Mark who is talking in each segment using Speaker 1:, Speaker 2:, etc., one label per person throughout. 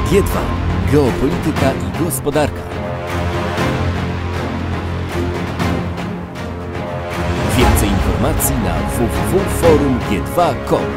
Speaker 1: G2. Geopolityka i gospodarka. Więcej informacji na www.forumg2.com.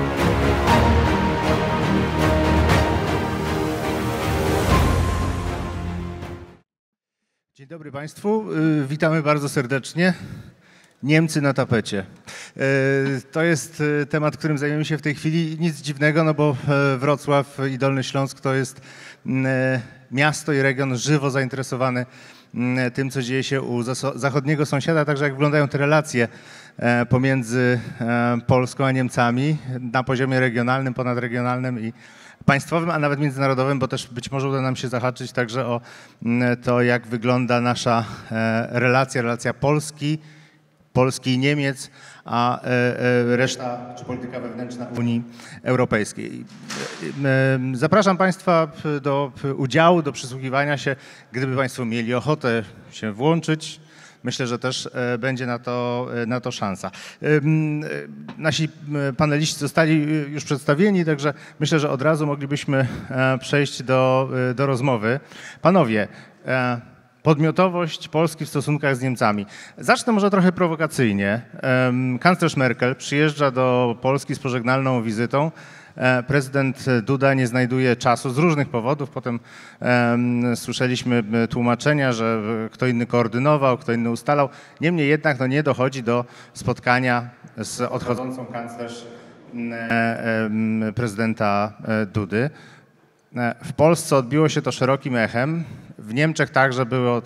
Speaker 2: Dzień dobry Państwu, witamy bardzo serdecznie. Niemcy na tapecie. To jest temat, którym zajmiemy się w tej chwili. Nic dziwnego, no bo Wrocław i Dolny Śląsk to jest miasto i region żywo zainteresowany tym, co dzieje się u zachodniego sąsiada, także jak wyglądają te relacje pomiędzy Polską a Niemcami na poziomie regionalnym, ponadregionalnym i państwowym, a nawet międzynarodowym, bo też być może uda nam się zahaczyć także o to, jak wygląda nasza relacja Polski i Niemiec, a reszta, czy polityka wewnętrzna Unii Europejskiej. Zapraszam Państwa do udziału, do przysłuchiwania się, gdyby Państwo mieli ochotę się włączyć. Myślę, że też będzie na to szansa. Nasi paneliści zostali już przedstawieni, także myślę, że od razu moglibyśmy przejść do rozmowy. Panowie, podmiotowość Polski w stosunkach z Niemcami. Zacznę może trochę prowokacyjnie. Kanclerz Merkel przyjeżdża do Polski z pożegnalną wizytą. Prezydent Duda nie znajduje czasu z różnych powodów. Potem słyszeliśmy tłumaczenia, że kto inny koordynował, kto inny ustalał. Niemniej jednak nie dochodzi do spotkania z odchodzącą kanclerz prezydenta Dudy. W Polsce odbiło się to szerokim echem. W Niemczech także było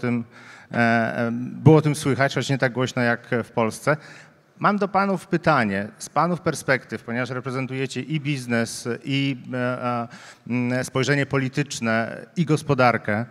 Speaker 2: o tym słychać, choć nie tak głośno jak w Polsce. Mam do panów pytanie, z panów perspektyw, ponieważ reprezentujecie i biznes, i spojrzenie polityczne, i gospodarkę.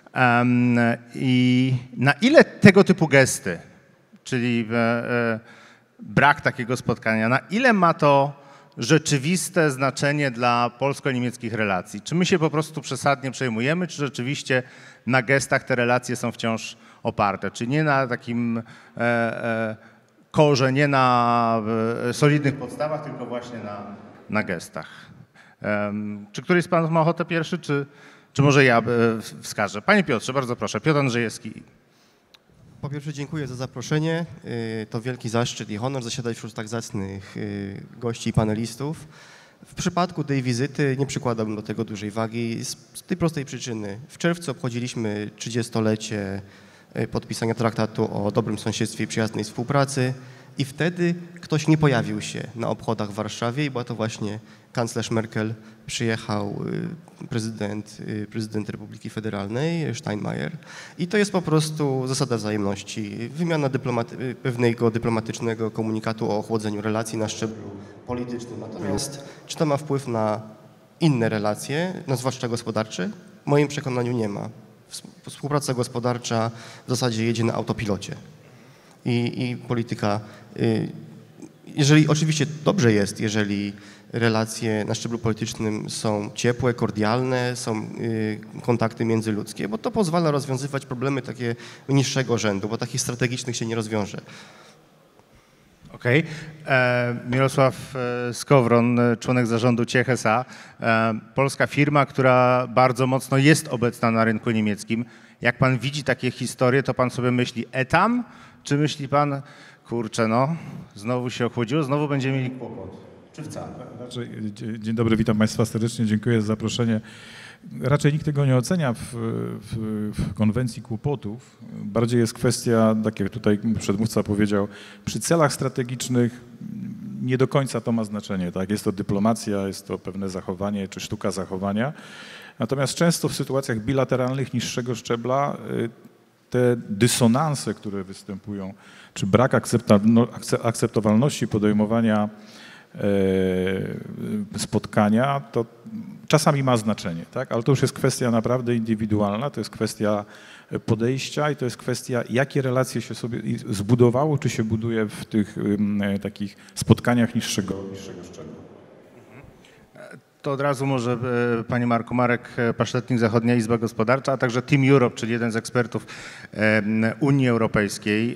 Speaker 2: I na ile tego typu gesty, czyli brak takiego spotkania, na ile ma to rzeczywiste znaczenie dla polsko-niemieckich relacji? Czy my się po prostu przesadnie przejmujemy, czy rzeczywiście na gestach te relacje są wciąż oparte? Czy nie na takim korze, nie na solidnych podstawach, tylko właśnie na gestach? Czy któryś z panów ma ochotę pierwszy, czy może ja wskażę? Panie Piotrze, bardzo proszę. Piotr Andrzejewski.
Speaker 3: Po pierwsze dziękuję za zaproszenie. To wielki zaszczyt i honor zasiadać wśród tak zacnych gości i panelistów. W przypadku tej wizyty nie przykładałbym do tego dużej wagi z tej prostej przyczyny. W czerwcu obchodziliśmy 30-lecie podpisania traktatu o dobrym sąsiedztwie i przyjaznej współpracy i wtedy ktoś nie pojawił się na obchodach w Warszawie i była to właśnie kanclerz Merkel, przyjechał prezydent Republiki Federalnej Steinmeier i to jest po prostu zasada wzajemności, wymiana pewnego dyplomatycznego komunikatu o ochłodzeniu relacji na szczeblu politycznym. Natomiast czy to ma wpływ na inne relacje, no zwłaszcza gospodarcze? W moim przekonaniu nie ma. Współpraca gospodarcza w zasadzie jedzie na autopilocie i polityka, jeżeli oczywiście dobrze jest, jeżeli relacje na szczeblu politycznym są ciepłe, kordialne, są kontakty międzyludzkie, bo to pozwala rozwiązywać problemy takie niższego rzędu, bo takich strategicznych się nie rozwiąże.
Speaker 2: Okej. Mirosław Skowron, członek zarządu Ciech S.A., polska firma, która bardzo mocno jest obecna na rynku niemieckim. Jak pan widzi takie historie, to pan sobie myśli etam, czy myśli pan, kurczę, no, znowu się ochłodziło, znowu będziemy mieli kłopot? Czy wcale?
Speaker 4: Dzień dobry, witam Państwa serdecznie, dziękuję za zaproszenie. Raczej nikt tego nie ocenia w konwencji kłopotów. Bardziej jest kwestia, tak jak tutaj przedmówca powiedział, przy celach strategicznych nie do końca to ma znaczenie. Tak? Jest to dyplomacja, jest to pewne zachowanie czy sztuka zachowania. Natomiast często w sytuacjach bilateralnych niższego szczebla te dysonanse, które występują, czy brak akceptowalności podejmowania spotkania, to czasami ma znaczenie, tak? Ale to już jest kwestia naprawdę indywidualna, to jest kwestia podejścia i to jest kwestia, jakie relacje się sobie zbudowało, czy się buduje w tych takich spotkaniach niższego szczebla.
Speaker 2: To od razu może panie Marku, Marek Paszletnik, Zachodnia Izba Gospodarcza, a także Team Europe, czyli jeden z ekspertów Unii Europejskiej.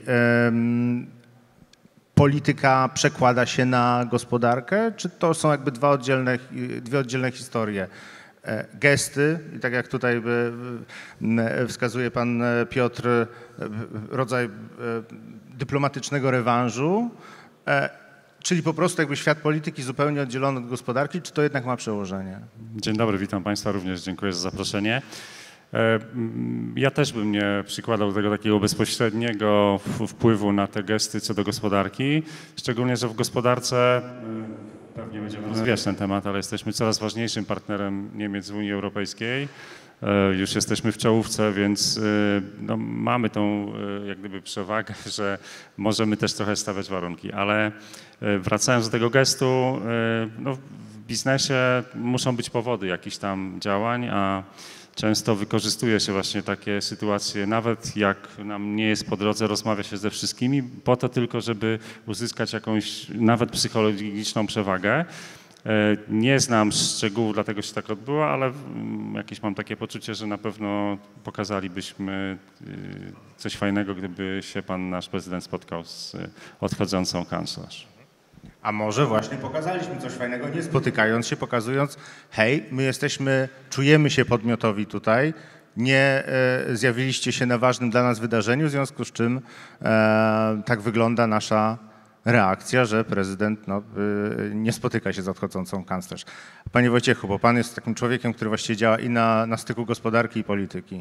Speaker 2: Polityka przekłada się na gospodarkę, czy to są jakby dwie oddzielne historie? gesty i tak jak tutaj wskazuje pan Piotr, rodzaj dyplomatycznego rewanżu, czyli po prostu jakby świat polityki zupełnie oddzielony od gospodarki, czy to jednak ma przełożenie?
Speaker 5: Dzień dobry, witam Państwa również, dziękuję za zaproszenie. Ja też bym nie przykładał do tego takiego bezpośredniego wpływu na te gesty co do gospodarki, szczególnie, że w gospodarce, pewnie będziemy rozwijać ten temat, ale jesteśmy coraz ważniejszym partnerem Niemiec w Unii Europejskiej. Już jesteśmy w czołówce, więc no, mamy tą jak gdyby przewagę, że możemy też trochę stawiać warunki, ale wracając do tego gestu, no, w biznesie muszą być powody jakichś tam działań, a często wykorzystuje się właśnie takie sytuacje, nawet jak nam nie jest po drodze, rozmawia się ze wszystkimi, po to tylko, żeby uzyskać jakąś nawet psychologiczną przewagę. Nie znam szczegółów, dlatego się tak odbyło, ale jakieś mam takie poczucie, że na pewno pokazalibyśmy coś fajnego, gdyby się pan nasz prezydent spotkał z odchodzącą kanclerz.
Speaker 2: A może właśnie pokazaliśmy coś fajnego, nie spotykając się, pokazując, hej, my czujemy się podmiotowi tutaj, nie zjawiliście się na ważnym dla nas wydarzeniu, w związku z czym tak wygląda nasza reakcja, że prezydent nie spotyka się z odchodzącą kanclerz. Panie Wojciechu, bo pan jest takim człowiekiem, który właściwie działa i na styku gospodarki i polityki.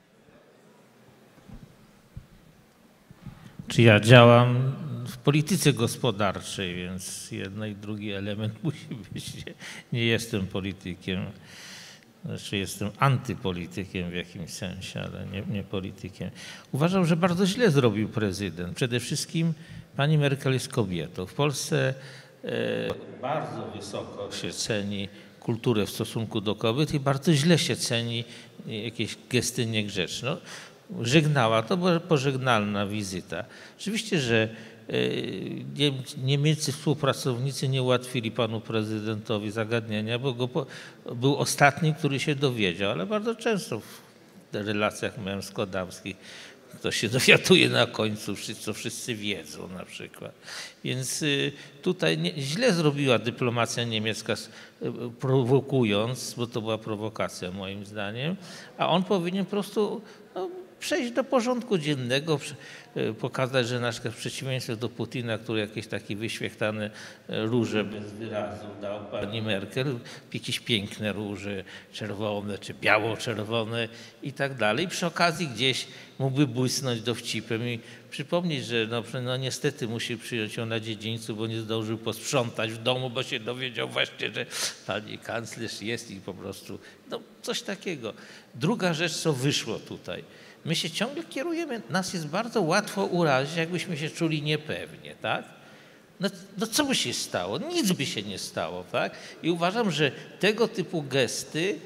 Speaker 6: Czy ja działam w polityce gospodarczej, więc jeden i drugi element musi być. Nie jestem politykiem. Znaczy jestem antypolitykiem w jakimś sensie, ale nie politykiem. Uważam, że bardzo źle zrobił prezydent. Przede wszystkim pani Merkel jest kobietą. W Polsce bardzo wysoko się ceni kulturę w stosunku do kobiet i bardzo źle się ceni jakieś gesty niegrzeczne. Żegnała, to była pożegnalna wizyta. Oczywiście, że niemieccy współpracownicy nie ułatwili panu prezydentowi zagadnienia, bo był ostatni, który się dowiedział, ale bardzo często w relacjach męsko-damskich ktoś się dowiaduje na końcu, co wszyscy wiedzą na przykład. Więc tutaj źle zrobiła dyplomacja niemiecka, prowokując, bo to była prowokacja moim zdaniem, a on powinien po prostu przejść do porządku dziennego, pokazać, że na przykład w przeciwieństwie do Putina, który jakieś takie wyświechtane róże bez wyrazu dał pani Merkel, jakieś piękne róże czerwone czy biało-czerwone i tak dalej. Przy okazji gdzieś mógłby błysnąć dowcipem i przypomnieć, że no niestety musi przyjąć ją na dziedzińcu, bo nie zdążył posprzątać w domu, bo się dowiedział właśnie, że pani kanclerz jest i po prostu coś takiego. Druga rzecz, co wyszło tutaj. My się ciągle kierujemy, nas jest bardzo łatwo urazić, jakbyśmy się czuli niepewnie, tak? No co by się stało? Nic by się nie stało, tak? I uważam, że tego typu gesty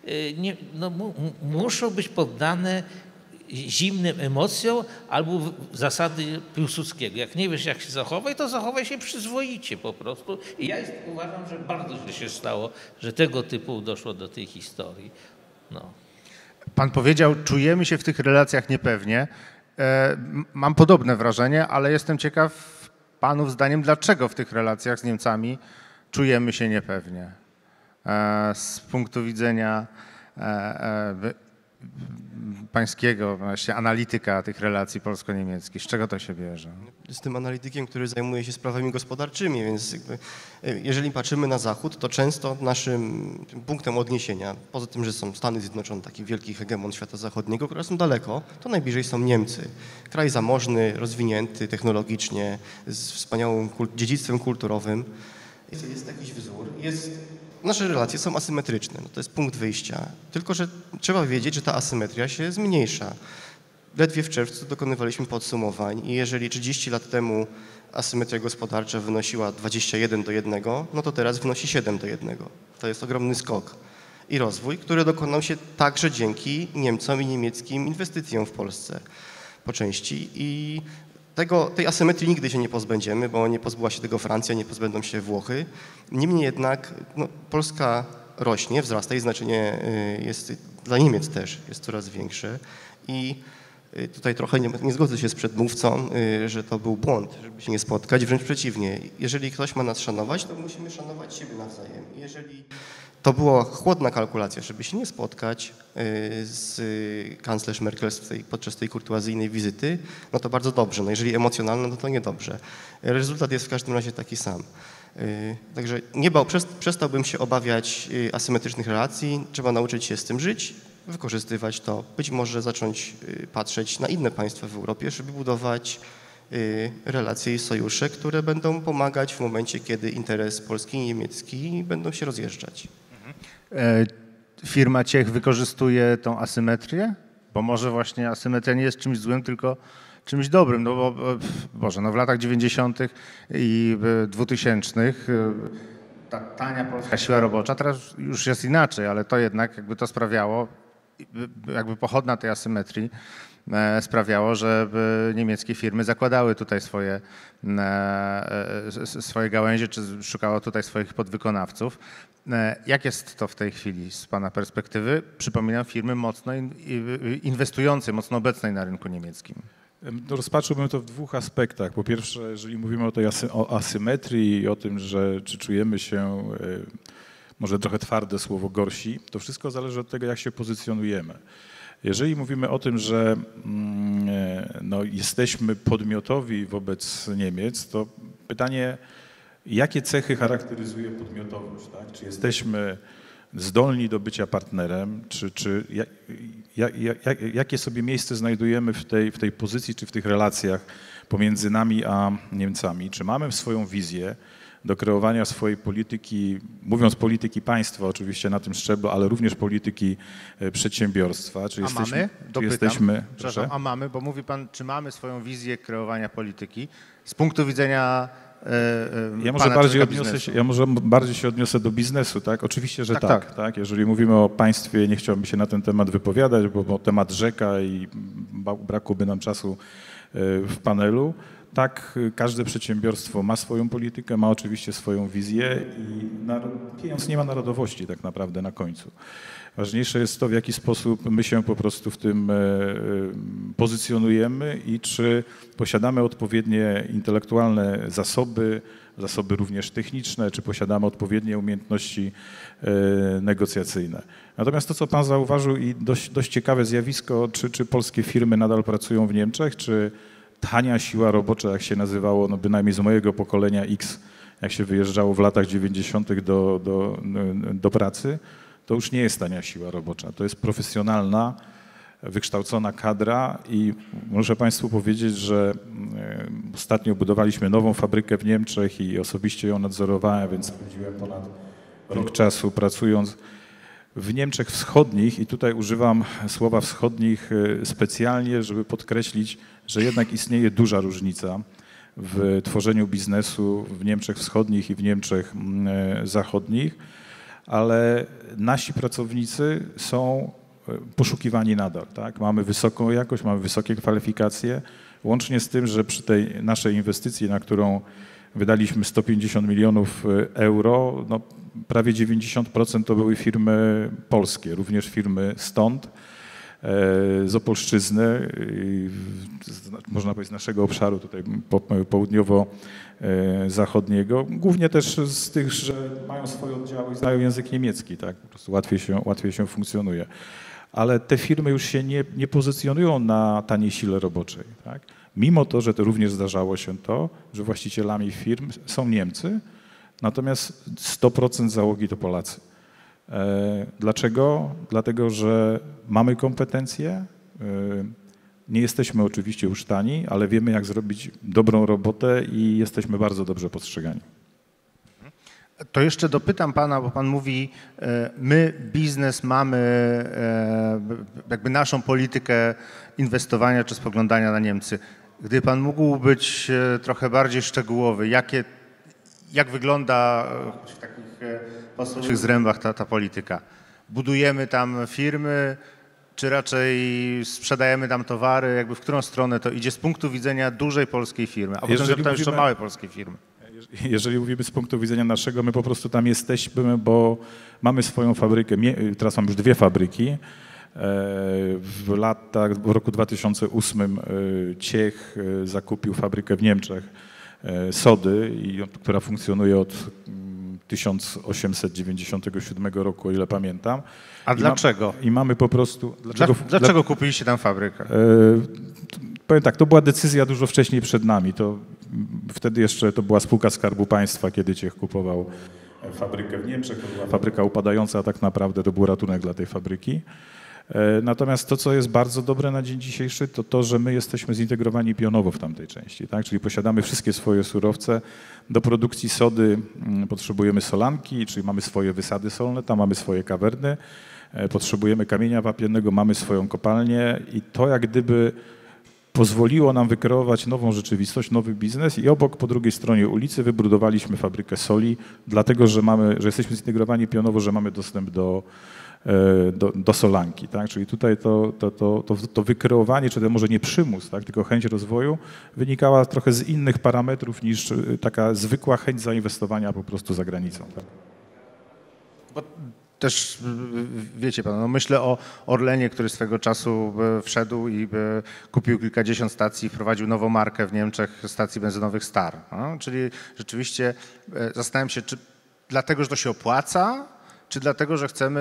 Speaker 6: muszą być poddane zimnym emocjom albo zasady Piłsudskiego. Jak nie wiesz, jak się zachowaj, to zachowaj się przyzwoicie po prostu. I ja uważam, że bardzo źle się stało, że tego typu doszło do tej historii.
Speaker 2: Pan powiedział, czujemy się w tych relacjach niepewnie. Mam podobne wrażenie, ale jestem ciekaw panów zdaniem, dlaczego w tych relacjach z Niemcami czujemy się niepewnie. Z punktu widzenia pańskiego właśnie analityka tych relacji polsko-niemieckich. Z czego to się bierze?
Speaker 3: Jestem analitykiem, który zajmuje się sprawami gospodarczymi, więc jeżeli patrzymy na Zachód, to często naszym punktem odniesienia, poza tym, że są Stany Zjednoczone, taki wielki hegemon świata zachodniego, które są daleko, to najbliżej są Niemcy. Kraj zamożny, rozwinięty technologicznie, z wspaniałym dziedzictwem kulturowym. Jest jakiś wzór, nasze relacje są asymetryczne, to jest punkt wyjścia, tylko że trzeba wiedzieć, że ta asymetria się zmniejsza. Ledwie w czerwcu dokonywaliśmy podsumowań i jeżeli 30 lat temu asymetria gospodarcza wynosiła 21:1, no to teraz wynosi 7:1. To jest ogromny skok i rozwój, który dokonał się także dzięki Niemcom i niemieckim inwestycjom w Polsce po części i tej asymetrii nigdy się nie pozbędziemy, bo nie pozbyła się tego Francja, nie pozbędą się Włochy. Niemniej jednak Polska rośnie, wzrasta i znaczenie jest dla Niemiec też jest coraz większe i Tutaj trochę nie zgodzę się z przedmówcą, że to był błąd, żeby się nie spotkać. Wręcz przeciwnie. Jeżeli ktoś ma nas szanować, to musimy szanować siebie nawzajem. Jeżeli to była chłodna kalkulacja, żeby się nie spotkać z kanclerz Merkel podczas tej kurtuazyjnej wizyty, no to bardzo dobrze. No jeżeli emocjonalne, no to niedobrze. Rezultat jest w każdym razie taki sam. Także przestałbym się obawiać asymetrycznych relacji. Trzeba nauczyć się z tym żyć, wykorzystywać to. Być może zacząć patrzeć na inne państwa w Europie, żeby budować relacje i sojusze, które będą pomagać w momencie, kiedy interes polski i niemiecki będą się rozjeżdżać.
Speaker 2: Firma Ciech wykorzystuje tą asymetrię? Bo może właśnie asymetria nie jest czymś złym, tylko czymś dobrym. No bo Boże, no w latach 90. i 2000 ta tania polska siła robocza, teraz już jest inaczej, ale to jednak jakby to sprawiało, jakby pochodna tej asymetrii sprawiało, że niemieckie firmy zakładały tutaj swoje gałęzie, czy szukało tutaj swoich podwykonawców. Jak jest to w tej chwili z Pana perspektywy? Przypominam, firmy mocno inwestujące, mocno obecnej na rynku niemieckim.
Speaker 4: Rozpatrzyłbym to w dwóch aspektach. Po pierwsze, jeżeli mówimy o asymetrii i o tym, że czy czujemy się, może trochę twarde słowo, gorsi, to wszystko zależy od tego, jak się pozycjonujemy. Jeżeli mówimy o tym, że no, jesteśmy podmiotowi wobec Niemiec, to pytanie, jakie cechy charakteryzuje podmiotowość? Tak? Czy jesteśmy zdolni do bycia partnerem, jakie sobie miejsce znajdujemy w tej pozycji, czy w tych relacjach pomiędzy nami a Niemcami? Czy mamy swoją wizję do kreowania swojej polityki, mówiąc polityki państwa oczywiście na tym szczeblu, ale również polityki przedsiębiorstwa? Czy jesteśmy,
Speaker 2: a mamy, bo mówi Pan, czy mamy swoją wizję kreowania polityki z punktu widzenia
Speaker 4: Ja może bardziej się odniosę do biznesu, tak? Oczywiście, że tak. Jeżeli mówimy o państwie, nie chciałbym się na ten temat wypowiadać, bo temat rzeka i brakłoby nam czasu w panelu. Tak, każde przedsiębiorstwo ma swoją politykę, ma oczywiście swoją wizję i pieniądz nie ma narodowości tak naprawdę na końcu. Ważniejsze jest to, w jaki sposób my się po prostu w tym pozycjonujemy i czy posiadamy odpowiednie intelektualne zasoby również techniczne, czy posiadamy odpowiednie umiejętności negocjacyjne. Natomiast to, co Pan zauważył i dość ciekawe zjawisko, czy polskie firmy nadal pracują w Niemczech, czy tania siła robocza, jak się nazywało, no bynajmniej z mojego pokolenia X, jak się wyjeżdżało w latach 90. do pracy, to już nie jest tania siła robocza. To jest profesjonalna, wykształcona kadra i muszę Państwu powiedzieć, że ostatnio budowaliśmy nową fabrykę w Niemczech i osobiście ją nadzorowałem, więc spędziłem ponad rok czasu pracując w Niemczech wschodnich i tutaj używam słowa wschodnich specjalnie, żeby podkreślić, że jednak istnieje duża różnica w tworzeniu biznesu w Niemczech wschodnich i w Niemczech zachodnich, ale nasi pracownicy są poszukiwani nadal. Tak? Mamy wysoką jakość, mamy wysokie kwalifikacje, łącznie z tym, że przy tej naszej inwestycji, na którą wydaliśmy 150 milionów euro, no prawie 90% to były firmy polskie, również firmy stąd, z Opolszczyzny, można powiedzieć z naszego obszaru tutaj południowo-zachodniego, głównie też z tych, że mają swoje oddziały i znają język niemiecki, tak, po prostu łatwiej się funkcjonuje. Ale te firmy już się nie pozycjonują na taniej sile roboczej, tak? Mimo to, że to również zdarzało się to, że właścicielami firm są Niemcy, natomiast 100% załogi to Polacy. Dlaczego? Dlatego, że mamy kompetencje, nie jesteśmy oczywiście już tani, ale wiemy, jak zrobić dobrą robotę i jesteśmy bardzo dobrze postrzegani.
Speaker 2: To jeszcze dopytam Pana, bo Pan mówi, my biznes mamy jakby naszą politykę inwestowania czy spoglądania na Niemcy. Gdyby Pan mógł być trochę bardziej szczegółowy, jak wygląda w takich posłusznych zrębach ta polityka? Budujemy tam firmy, czy raczej sprzedajemy tam towary? Jakby w którą stronę to idzie z punktu widzenia dużej polskiej firmy? A potem zapytam jeszcze o małe polskie firmy.
Speaker 4: Jeżeli mówimy z punktu widzenia naszego, my po prostu tam jesteśmy, bo mamy swoją fabrykę. Teraz mam już 2 fabryki. W roku 2008 Ciech zakupił fabrykę w Niemczech sody, która funkcjonuje od 1897 roku, o ile pamiętam.
Speaker 2: A dlaczego?
Speaker 4: I mamy po prostu...
Speaker 2: Dlaczego kupiliście tam fabrykę?
Speaker 4: Powiem tak, to była decyzja dużo wcześniej przed nami. Wtedy jeszcze to była spółka Skarbu Państwa, kiedy Ciech kupował fabrykę w Niemczech. To była fabryka upadająca, a tak naprawdę to był ratunek dla tej fabryki. Natomiast to, co jest bardzo dobre na dzień dzisiejszy, to to, że my jesteśmy zintegrowani pionowo w tamtej części, tak? Czyli posiadamy wszystkie swoje surowce. Do produkcji sody potrzebujemy solanki, czyli mamy swoje wysady solne, tam mamy swoje kawerny, potrzebujemy kamienia wapiennego, mamy swoją kopalnię i to jak gdyby pozwoliło nam wykreować nową rzeczywistość, nowy biznes i obok, po drugiej stronie ulicy wybudowaliśmy fabrykę soli, dlatego że jesteśmy zintegrowani pionowo, że mamy dostęp do solanki, tak? Czyli tutaj to wykreowanie, czy to może nie przymus, tak? Tylko chęć rozwoju wynikała trochę z innych parametrów niż taka zwykła chęć zainwestowania po prostu za granicą. Tak?
Speaker 2: Bo też wiecie pan, no myślę o Orlenie, który swego czasu wszedł i kupił kilkadziesiąt stacji, wprowadził nową markę w Niemczech stacji benzynowych Star. No? Czyli rzeczywiście zastanawiam się, czy dlatego, że to się opłaca, czy dlatego, że chcemy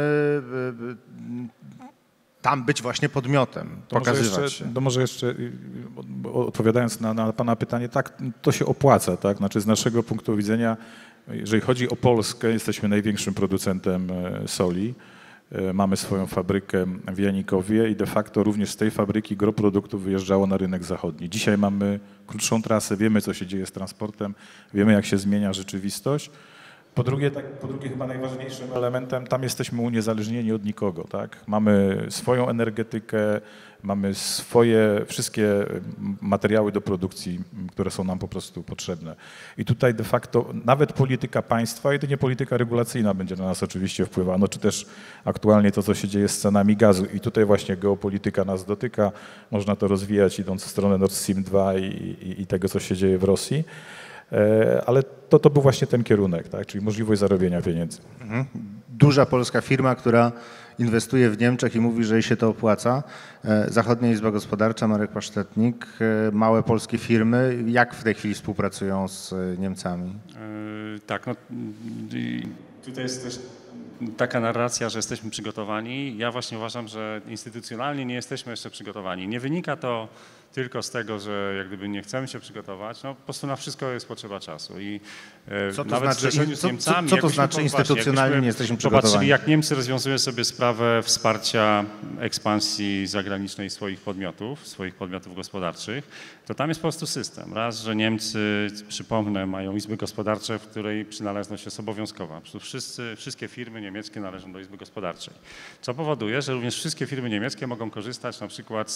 Speaker 2: tam być właśnie podmiotem, pokazywać się?
Speaker 4: To może jeszcze odpowiadając na pana pytanie, tak, to się opłaca, tak? Znaczy z naszego punktu widzenia, jeżeli chodzi o Polskę, jesteśmy największym producentem soli. Mamy swoją fabrykę w Janikowie i de facto również z tej fabryki gro produktów wyjeżdżało na rynek zachodni. Dzisiaj mamy krótszą trasę, wiemy co się dzieje z transportem, wiemy jak się zmienia rzeczywistość. Po drugie chyba najważniejszym elementem, tam jesteśmy uniezależnieni od nikogo, tak? Mamy swoją energetykę, mamy swoje wszystkie materiały do produkcji, które są nam po prostu potrzebne. I tutaj de facto nawet polityka państwa, jedynie polityka regulacyjna będzie na nas oczywiście wpływała, no czy też aktualnie to, co się dzieje z cenami gazu. I tutaj właśnie geopolityka nas dotyka, można to rozwijać idąc w stronę Nord Stream 2 i tego, co się dzieje w Rosji. Ale to był właśnie ten kierunek, tak? Czyli możliwość zarobienia pieniędzy.
Speaker 2: Duża polska firma, która inwestuje w Niemczech i mówi, że jej się to opłaca. Zachodnia Izba Gospodarcza, Marek Pasztetnik, małe polskie firmy. Jak w tej chwili współpracują z Niemcami?
Speaker 5: Tak, no tutaj jest też taka narracja, że jesteśmy przygotowani. Ja właśnie uważam, że instytucjonalnie nie jesteśmy jeszcze przygotowani. Nie wynika to tylko z tego, że jak gdyby nie chcemy się przygotować, no po prostu na wszystko jest potrzeba czasu. I
Speaker 2: co to
Speaker 5: nawet
Speaker 2: znaczy,
Speaker 5: w zderzeniu z Niemcami,
Speaker 2: co to znaczy instytucjonalnie nie jesteśmy przygotowani?
Speaker 5: Popatrzyli, jak Niemcy rozwiązują sobie sprawę wsparcia ekspansji zagranicznej swoich podmiotów gospodarczych, to tam jest po prostu system. Raz, że Niemcy, przypomnę, mają izby gospodarcze, w której przynależność jest obowiązkowa. Wszystkie firmy niemieckie należą do izby gospodarczej. Co powoduje, że również wszystkie firmy niemieckie mogą korzystać na przykład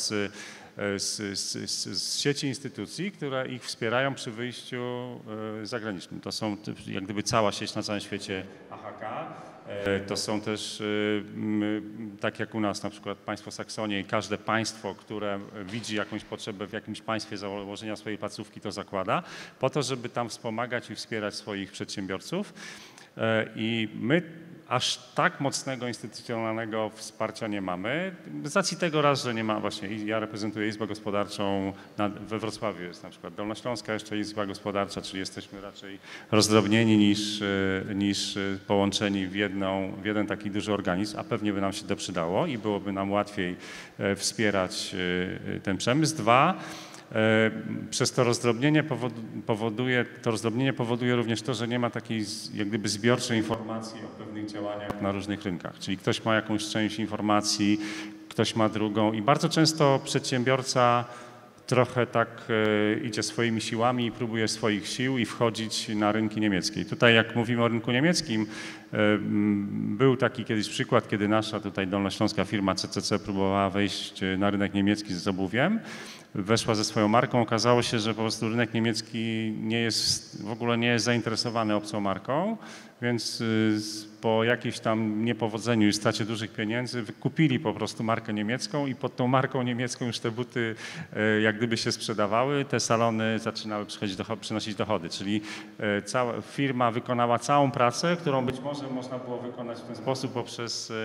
Speaker 5: z sieci instytucji, które ich wspierają przy wyjściu zagranicznym. To są jak gdyby cała sieć na całym świecie AHK. To są też, tak jak u nas na przykład państwo Saksonie i każde państwo, które widzi jakąś potrzebę w jakimś państwie założenia swojej placówki, to zakłada, po to, żeby tam wspomagać i wspierać swoich przedsiębiorców. I my aż tak mocnego instytucjonalnego wsparcia nie mamy. Z racji tego raz, że nie ma właśnie, ja reprezentuję Izbę Gospodarczą, we Wrocławiu jest na przykład Dolnośląska jeszcze Izba Gospodarcza, czyli jesteśmy raczej rozdrobnieni niż połączeni w jeden taki duży organizm, a pewnie by nam się to przydało i byłoby nam łatwiej wspierać ten przemysł. Dwa, przez to rozdrobnienie powoduje również to, że nie ma takiej jak gdyby zbiorczej informacji o pewnych działaniach na różnych rynkach. Czyli ktoś ma jakąś część informacji, ktoś ma drugą i bardzo często przedsiębiorca trochę tak idzie swoimi siłami i próbuje swoich sił i wchodzić na rynki niemieckie. I tutaj jak mówimy o rynku niemieckim, był taki kiedyś przykład, kiedy nasza tutaj dolnośląska firma CCC próbowała wejść na rynek niemiecki z obuwiem. Weszła ze swoją marką, okazało się, że po prostu rynek niemiecki w ogóle nie jest zainteresowany obcą marką, więc po jakimś tam niepowodzeniu i stracie dużych pieniędzy wykupili po prostu markę niemiecką i pod tą marką niemiecką już te buty jak gdyby się sprzedawały, te salony zaczynały przynosić dochody, czyli cała firma wykonała całą pracę, którą być może można było wykonać w ten sposób poprzez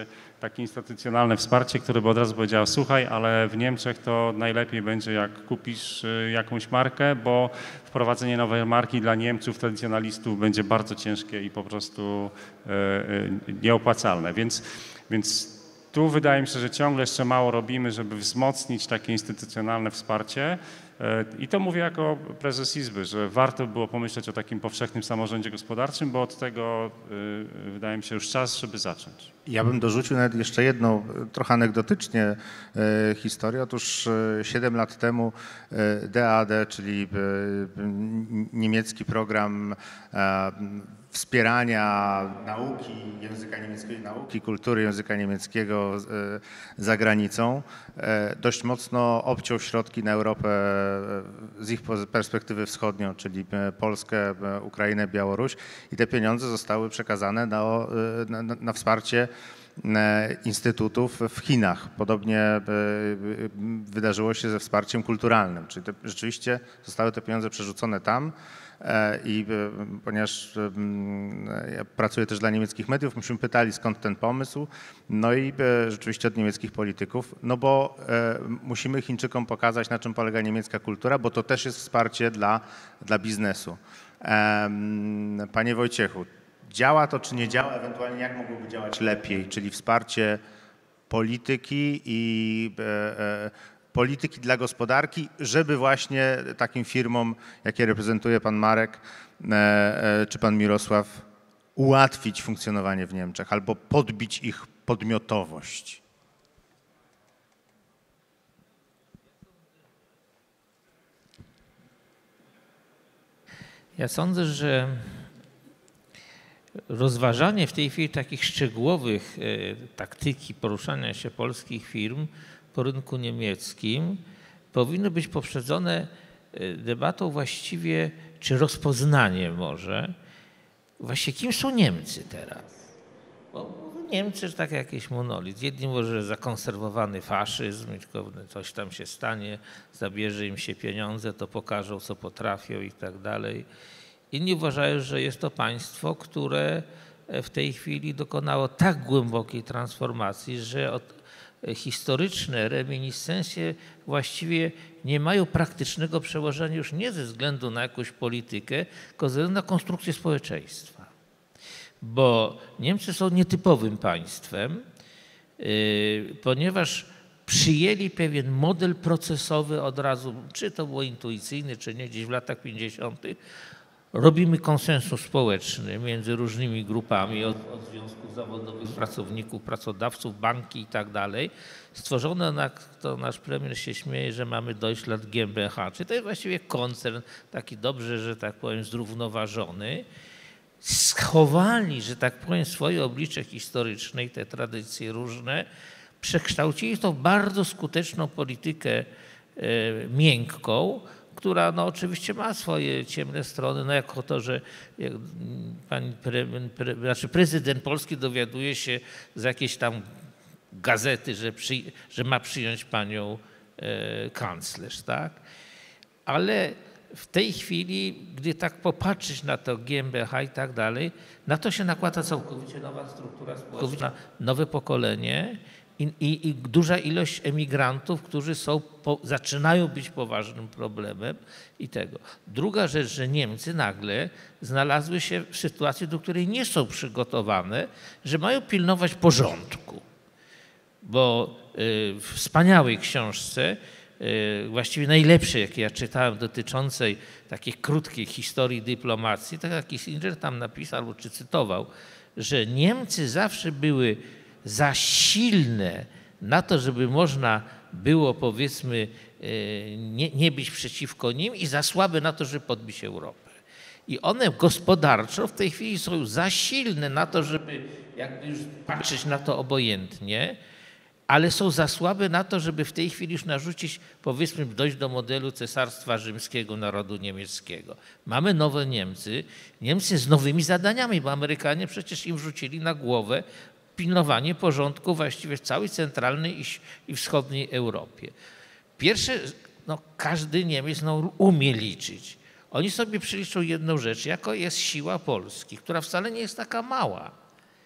Speaker 5: takie instytucjonalne wsparcie, które by od razu powiedziało, słuchaj, ale w Niemczech to najlepiej będzie, jak kupisz jakąś markę, bo wprowadzenie nowej marki dla Niemców, tradycjonalistów będzie bardzo ciężkie i po prostu nieopłacalne. Więc tu wydaje mi się, że ciągle jeszcze mało robimy, żeby wzmocnić takie instytucjonalne wsparcie. I to mówię jako prezes Izby, że warto było pomyśleć o takim powszechnym samorządzie gospodarczym, bo od tego wydaje mi się już czas, żeby zacząć.
Speaker 2: Ja bym dorzucił nawet jeszcze jedną, trochę anegdotycznie, historię. Otóż 7 lat temu DAAD, czyli niemiecki program wspierania nauki języka niemieckiego, nauki kultury języka niemieckiego za granicą, dość mocno obciął środki na Europę z ich perspektywy wschodnią, czyli Polskę, Ukrainę, Białoruś, i te pieniądze zostały przekazane na wsparcie instytutów w Chinach. Podobnie wydarzyło się ze wsparciem kulturalnym, czyli rzeczywiście zostały te pieniądze przerzucone tam. I ponieważ ja pracuję też dla niemieckich mediów, myśmy pytali, skąd ten pomysł, no i rzeczywiście od niemieckich polityków, no bo musimy Chińczykom pokazać, na czym polega niemiecka kultura, bo to też jest wsparcie dla biznesu. Panie Wojciechu, działa to czy nie działa, ewentualnie jak mogłoby działać lepiej, czyli wsparcie polityki i polityki dla gospodarki, żeby właśnie takim firmom, jakie reprezentuje pan Marek czy pan Mirosław, ułatwić funkcjonowanie w Niemczech albo podbić ich podmiotowość.
Speaker 6: Ja sądzę, że rozważanie w tej chwili takich szczegółowych taktyki poruszania się polskich firm po rynku niemieckim powinno być poprzedzone debatą właściwie, czy rozpoznaniem może, właśnie kim są Niemcy teraz. Bo Niemcy, że tak jakiś monolit. Jedni może zakonserwowany faszyzm, coś tam się stanie, zabierze im się pieniądze, to pokażą, co potrafią i tak dalej. Inni uważają, że jest to państwo, które w tej chwili dokonało tak głębokiej transformacji, że historyczne reminiscencje właściwie nie mają praktycznego przełożenia już nie ze względu na jakąś politykę, tylko ze względu na konstrukcję społeczeństwa. Bo Niemcy są nietypowym państwem, ponieważ przyjęli pewien model procesowy od razu, czy to było intuicyjny, czy nie, gdzieś w latach 50. Robimy konsensus społeczny między różnymi grupami, od związków zawodowych, pracowników, pracodawców, banki i tak dalej. Stworzono, to nasz premier się śmieje, że mamy Deutschland GmbH, czyli to jest właściwie koncern taki dobrze, że tak powiem, zrównoważony. Schowali, że tak powiem, swoje oblicze historyczne i te tradycje różne, przekształcili to w bardzo skuteczną politykę miękką, która no, oczywiście ma swoje ciemne strony, no jako to, że prezydent Polski dowiaduje się z jakiejś tam gazety, że ma przyjąć panią kanclerz, tak? Ale w tej chwili, gdy tak popatrzeć na to GmbH i tak dalej, na to się nakłada całkowicie nowa struktura społeczna, nowe pokolenie i duża ilość emigrantów, którzy zaczynają być poważnym problemem i tego. Druga rzecz, że Niemcy nagle znalazły się w sytuacji, do której nie są przygotowane, że mają pilnować porządku. Bo w wspaniałej książce, właściwie najlepszej, jakie ja czytałem, dotyczącej takiej krótkiej historii dyplomacji, tak jak Kissinger tam napisał, czy cytował, że Niemcy zawsze były za silne na to, żeby można było, powiedzmy, nie być przeciwko nim i za słabe na to, żeby podbić Europę. I one gospodarczo w tej chwili są za silne na to, żeby jakby już patrzeć na to obojętnie, ale są za słabe na to, żeby w tej chwili już narzucić, powiedzmy, dojść do modelu Cesarstwa Rzymskiego, narodu niemieckiego. Mamy nowe Niemcy, Niemcy z nowymi zadaniami, bo Amerykanie przecież im wrzucili na głowę pilnowanie porządku właściwie w całej centralnej i wschodniej Europie. Pierwsze, no, każdy Niemiec umie liczyć. Oni sobie przyliczą jedną rzecz, jaka jest siła Polski, która wcale nie jest taka mała.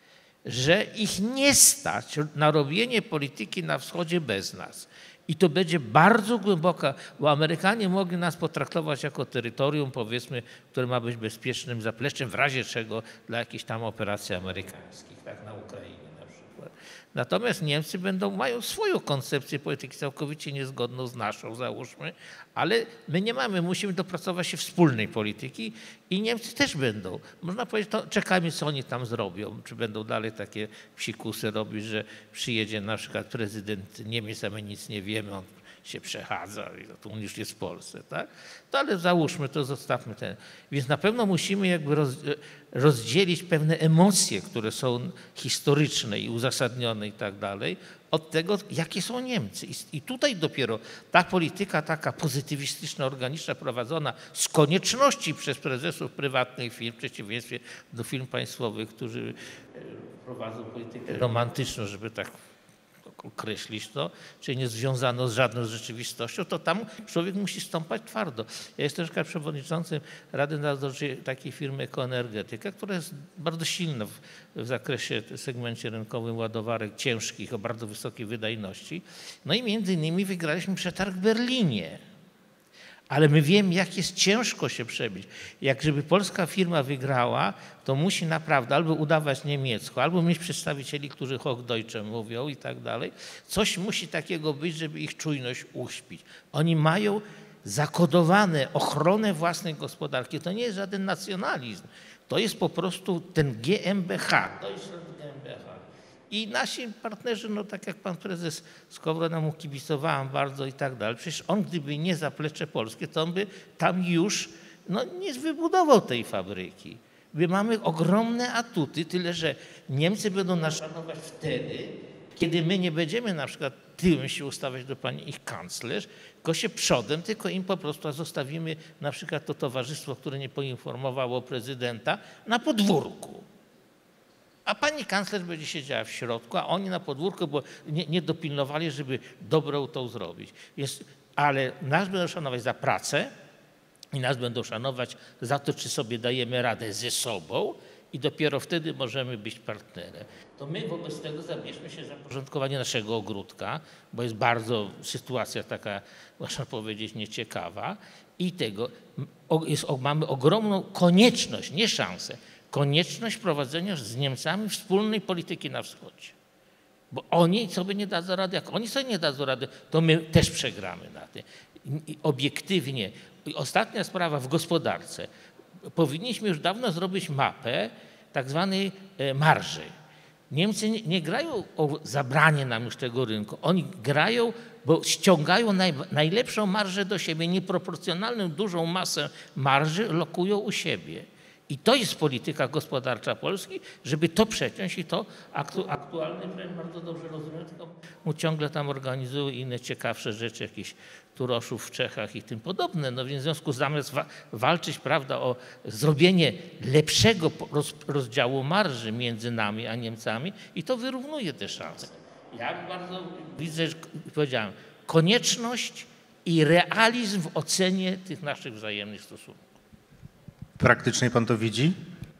Speaker 6: że ich nie stać na robienie polityki na wschodzie bez nas. I to będzie bardzo głęboka, bo Amerykanie mogli nas potraktować jako terytorium, powiedzmy, które ma być bezpiecznym zapleczem w razie czego dla jakichś tam operacji amerykańskich, tak na Ukrainie na przykład. Natomiast Niemcy mają swoją koncepcję polityki całkowicie niezgodną z naszą, załóżmy, ale my nie mamy, musimy dopracować się wspólnej polityki i Niemcy też będą. Można powiedzieć, to czekamy, co oni tam zrobią, czy będą dalej takie psikusy robić, że przyjedzie na przykład prezydent Niemiec, a my nic nie wiemy, on się przechadza i to on już jest w Polsce, tak? No ale załóżmy to, zostawmy ten. Więc na pewno musimy jakby rozdzielić pewne emocje, które są historyczne i uzasadnione i tak dalej, od tego, jakie są Niemcy. I tutaj dopiero ta polityka taka pozytywistyczna, organiczna, prowadzona z konieczności przez prezesów prywatnych firm, w przeciwieństwie do firm państwowych, którzy prowadzą politykę romantyczną, żeby tak określić to, czyli nie związano z żadną rzeczywistością, to tam człowiek musi stąpać twardo. Ja jestem na przykład przewodniczącym Rady Nadzorczej takiej firmy Ekoenergetyka, która jest bardzo silna w zakresie, w segmencie rynkowym ładowarek ciężkich o bardzo wysokiej wydajności. No i między innymi wygraliśmy przetarg w Berlinie. Ale my wiemy, jak jest ciężko się przebić. Jak żeby polska firma wygrała, to musi naprawdę albo udawać niemiecko, albo mieć przedstawicieli, którzy Hochdeutsche mówią i tak dalej. Coś musi takiego być, żeby ich czujność uśpić. Oni mają zakodowane ochronę własnej gospodarki. To nie jest żaden nacjonalizm. To jest po prostu ten GmbH. To jest GmbH. I nasi partnerzy, no tak jak pan prezes Skowron, mu kibicowałem bardzo i tak dalej. Przecież on, gdyby nie zaplecze polskie, to on by tam już nie wybudował tej fabryki. My mamy ogromne atuty, tyle że Niemcy będą nas szanować wtedy, kiedy my nie będziemy na przykład tyłem się ustawiać do pani ich kanclerz, tylko się przodem, tylko im po prostu zostawimy na przykład to towarzystwo, które nie poinformowało prezydenta, na podwórku. A pani kanclerz będzie siedziała w środku, a oni na podwórku, bo nie dopilnowali, żeby dobrą tą zrobić. Ale nas będą szanować za pracę i nas będą szanować za to, czy sobie dajemy radę ze sobą i dopiero wtedy możemy być partnerem. To my wobec tego zabierzmy się za porządkowanie naszego ogródka, bo jest bardzo sytuacja taka, można powiedzieć, nieciekawa i mamy ogromną konieczność, nie szansę, konieczność prowadzenia z Niemcami wspólnej polityki na wschodzie. Bo oni sobie nie dadzą rady. Jak oni sobie nie dadzą rady, to my też przegramy na tym. Obiektywnie. I ostatnia sprawa w gospodarce. Powinniśmy już dawno zrobić mapę tak zwanej marży. Niemcy nie grają o zabranie nam już tego rynku. Oni grają, bo ściągają najlepszą marżę do siebie. Nieproporcjonalną dużą masę marży lokują u siebie. I to jest polityka gospodarcza Polski, żeby to przeciąć i to aktualny premier bardzo dobrze rozumie, tylko mu ciągle tam organizują inne ciekawsze rzeczy, jakiś Turoszów w Czechach i tym podobne. No więc w związku z zamiast walczyć, prawda, o zrobienie lepszego rozdziału marży między nami a Niemcami i to wyrównuje te szanse. Ja bardzo widzę, że powiedziałem, konieczność i realizm w ocenie tych naszych wzajemnych stosunków.
Speaker 2: Praktycznie pan to widzi?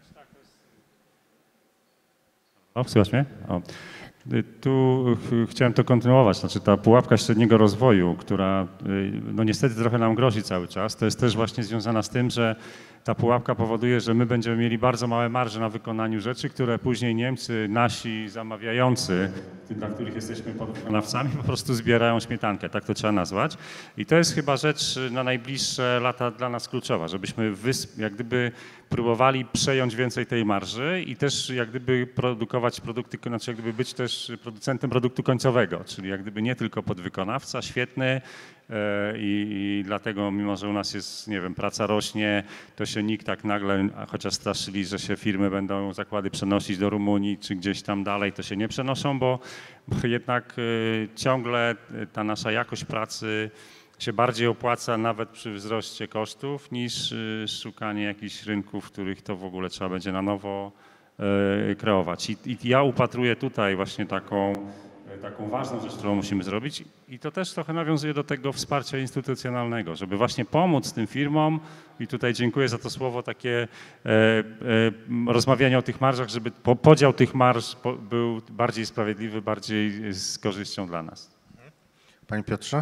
Speaker 5: Słychać mnie? Tu chciałem to kontynuować, znaczy ta pułapka średniego rozwoju, która no niestety trochę nam grozi cały czas, to jest też właśnie związana z tym, że ta pułapka powoduje, że my będziemy mieli bardzo małe marże na wykonaniu rzeczy, które później Niemcy, nasi zamawiający, dla których jesteśmy podwykonawcami, po prostu zbierają śmietankę, tak to trzeba nazwać. I to jest chyba rzecz na najbliższe lata dla nas kluczowa, żebyśmy jak gdyby próbowali przejąć więcej tej marży i też jak gdyby produkować produkty, znaczy jak gdyby być też producentem produktu końcowego, czyli jak gdyby nie tylko podwykonawca, świetny, i dlatego, mimo że u nas jest, nie wiem, praca rośnie, to się nikt tak nagle, chociaż straszyli, że się firmy będą zakłady przenosić do Rumunii czy gdzieś tam dalej, to się nie przenoszą, bo jednak ciągle ta nasza jakość pracy się bardziej opłaca nawet przy wzroście kosztów niż szukanie jakichś rynków, w których to w ogóle trzeba będzie na nowo kreować. I ja upatruję tutaj właśnie taką taką ważną rzecz, którą musimy zrobić. I to też trochę nawiązuje do tego wsparcia instytucjonalnego, żeby właśnie pomóc tym firmom. I tutaj dziękuję za to słowo, takie rozmawianie o tych marżach, żeby podział tych marż był bardziej sprawiedliwy, bardziej z korzyścią dla nas.
Speaker 2: Panie Piotrze?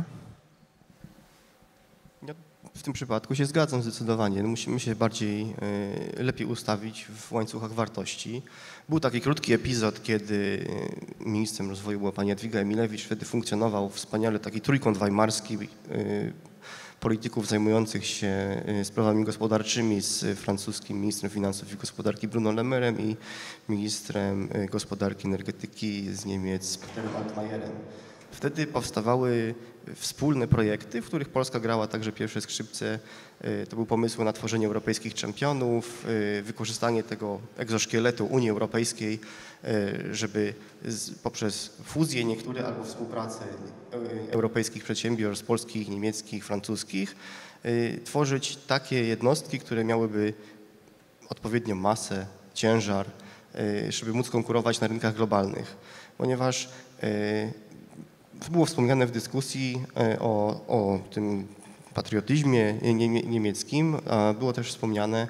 Speaker 3: Ja w tym przypadku się zgadzam zdecydowanie. Musimy się lepiej ustawić w łańcuchach wartości. Był taki krótki epizod, kiedy ministrem rozwoju była pani Jadwiga Emilewicz. Wtedy funkcjonował wspaniale taki trójkąt weimarski polityków zajmujących się sprawami gospodarczymi z francuskim ministrem finansów i gospodarki Bruno Le Mairem i ministrem gospodarki i energetyki z Niemiec Peterem Altmaierem. Wtedy powstawały wspólne projekty, w których Polska grała także pierwsze skrzypce. To był pomysł na tworzenie europejskich czempionów, wykorzystanie tego egzoszkieletu Unii Europejskiej, żeby poprzez fuzję niektóre albo współpracę europejskich przedsiębiorstw polskich, niemieckich, francuskich tworzyć takie jednostki, które miałyby odpowiednią masę, ciężar, żeby móc konkurować na rynkach globalnych. Ponieważ było wspomniane w dyskusji o tym patriotyzmie niemieckim, a było też wspomniane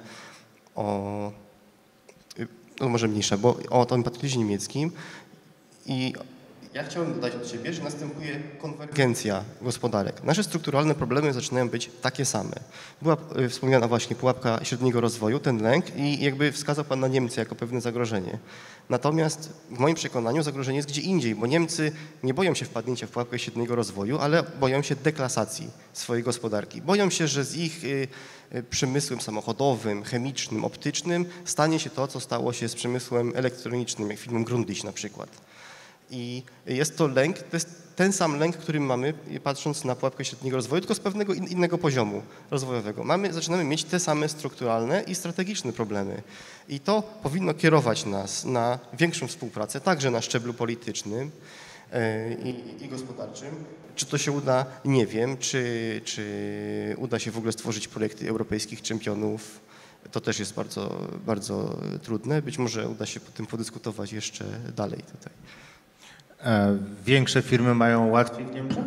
Speaker 3: może mniejsza, bo o tym patriotyzmie niemieckim i ja chciałem dodać od siebie, że następuje konwergencja gospodarek. Nasze strukturalne problemy zaczynają być takie same. Była wspomniana właśnie pułapka średniego rozwoju, ten lęk i jakby wskazał Pan na Niemcy jako pewne zagrożenie. Natomiast w moim przekonaniu zagrożenie jest gdzie indziej, bo Niemcy nie boją się wpadnięcia w pułapkę średniego rozwoju, ale boją się deklasacji swojej gospodarki. Boją się, że z ich przemysłem samochodowym, chemicznym, optycznym stanie się to, co stało się z przemysłem elektronicznym, jak firmą Grundig na przykład. I jest to lęk, to jest ten sam lęk, który mamy patrząc na pułapkę średniego rozwoju, tylko z pewnego innego poziomu rozwojowego. Zaczynamy mieć te same strukturalne i strategiczne problemy. I to powinno kierować nas na większą współpracę, także na szczeblu politycznym i gospodarczym. Czy to się uda? Nie wiem. Czy uda się w ogóle stworzyć projekty europejskich czempionów? To też jest bardzo, bardzo trudne. Być może uda się po tym podyskutować jeszcze dalej tutaj.
Speaker 2: Większe firmy mają łatwiej w Niemczech?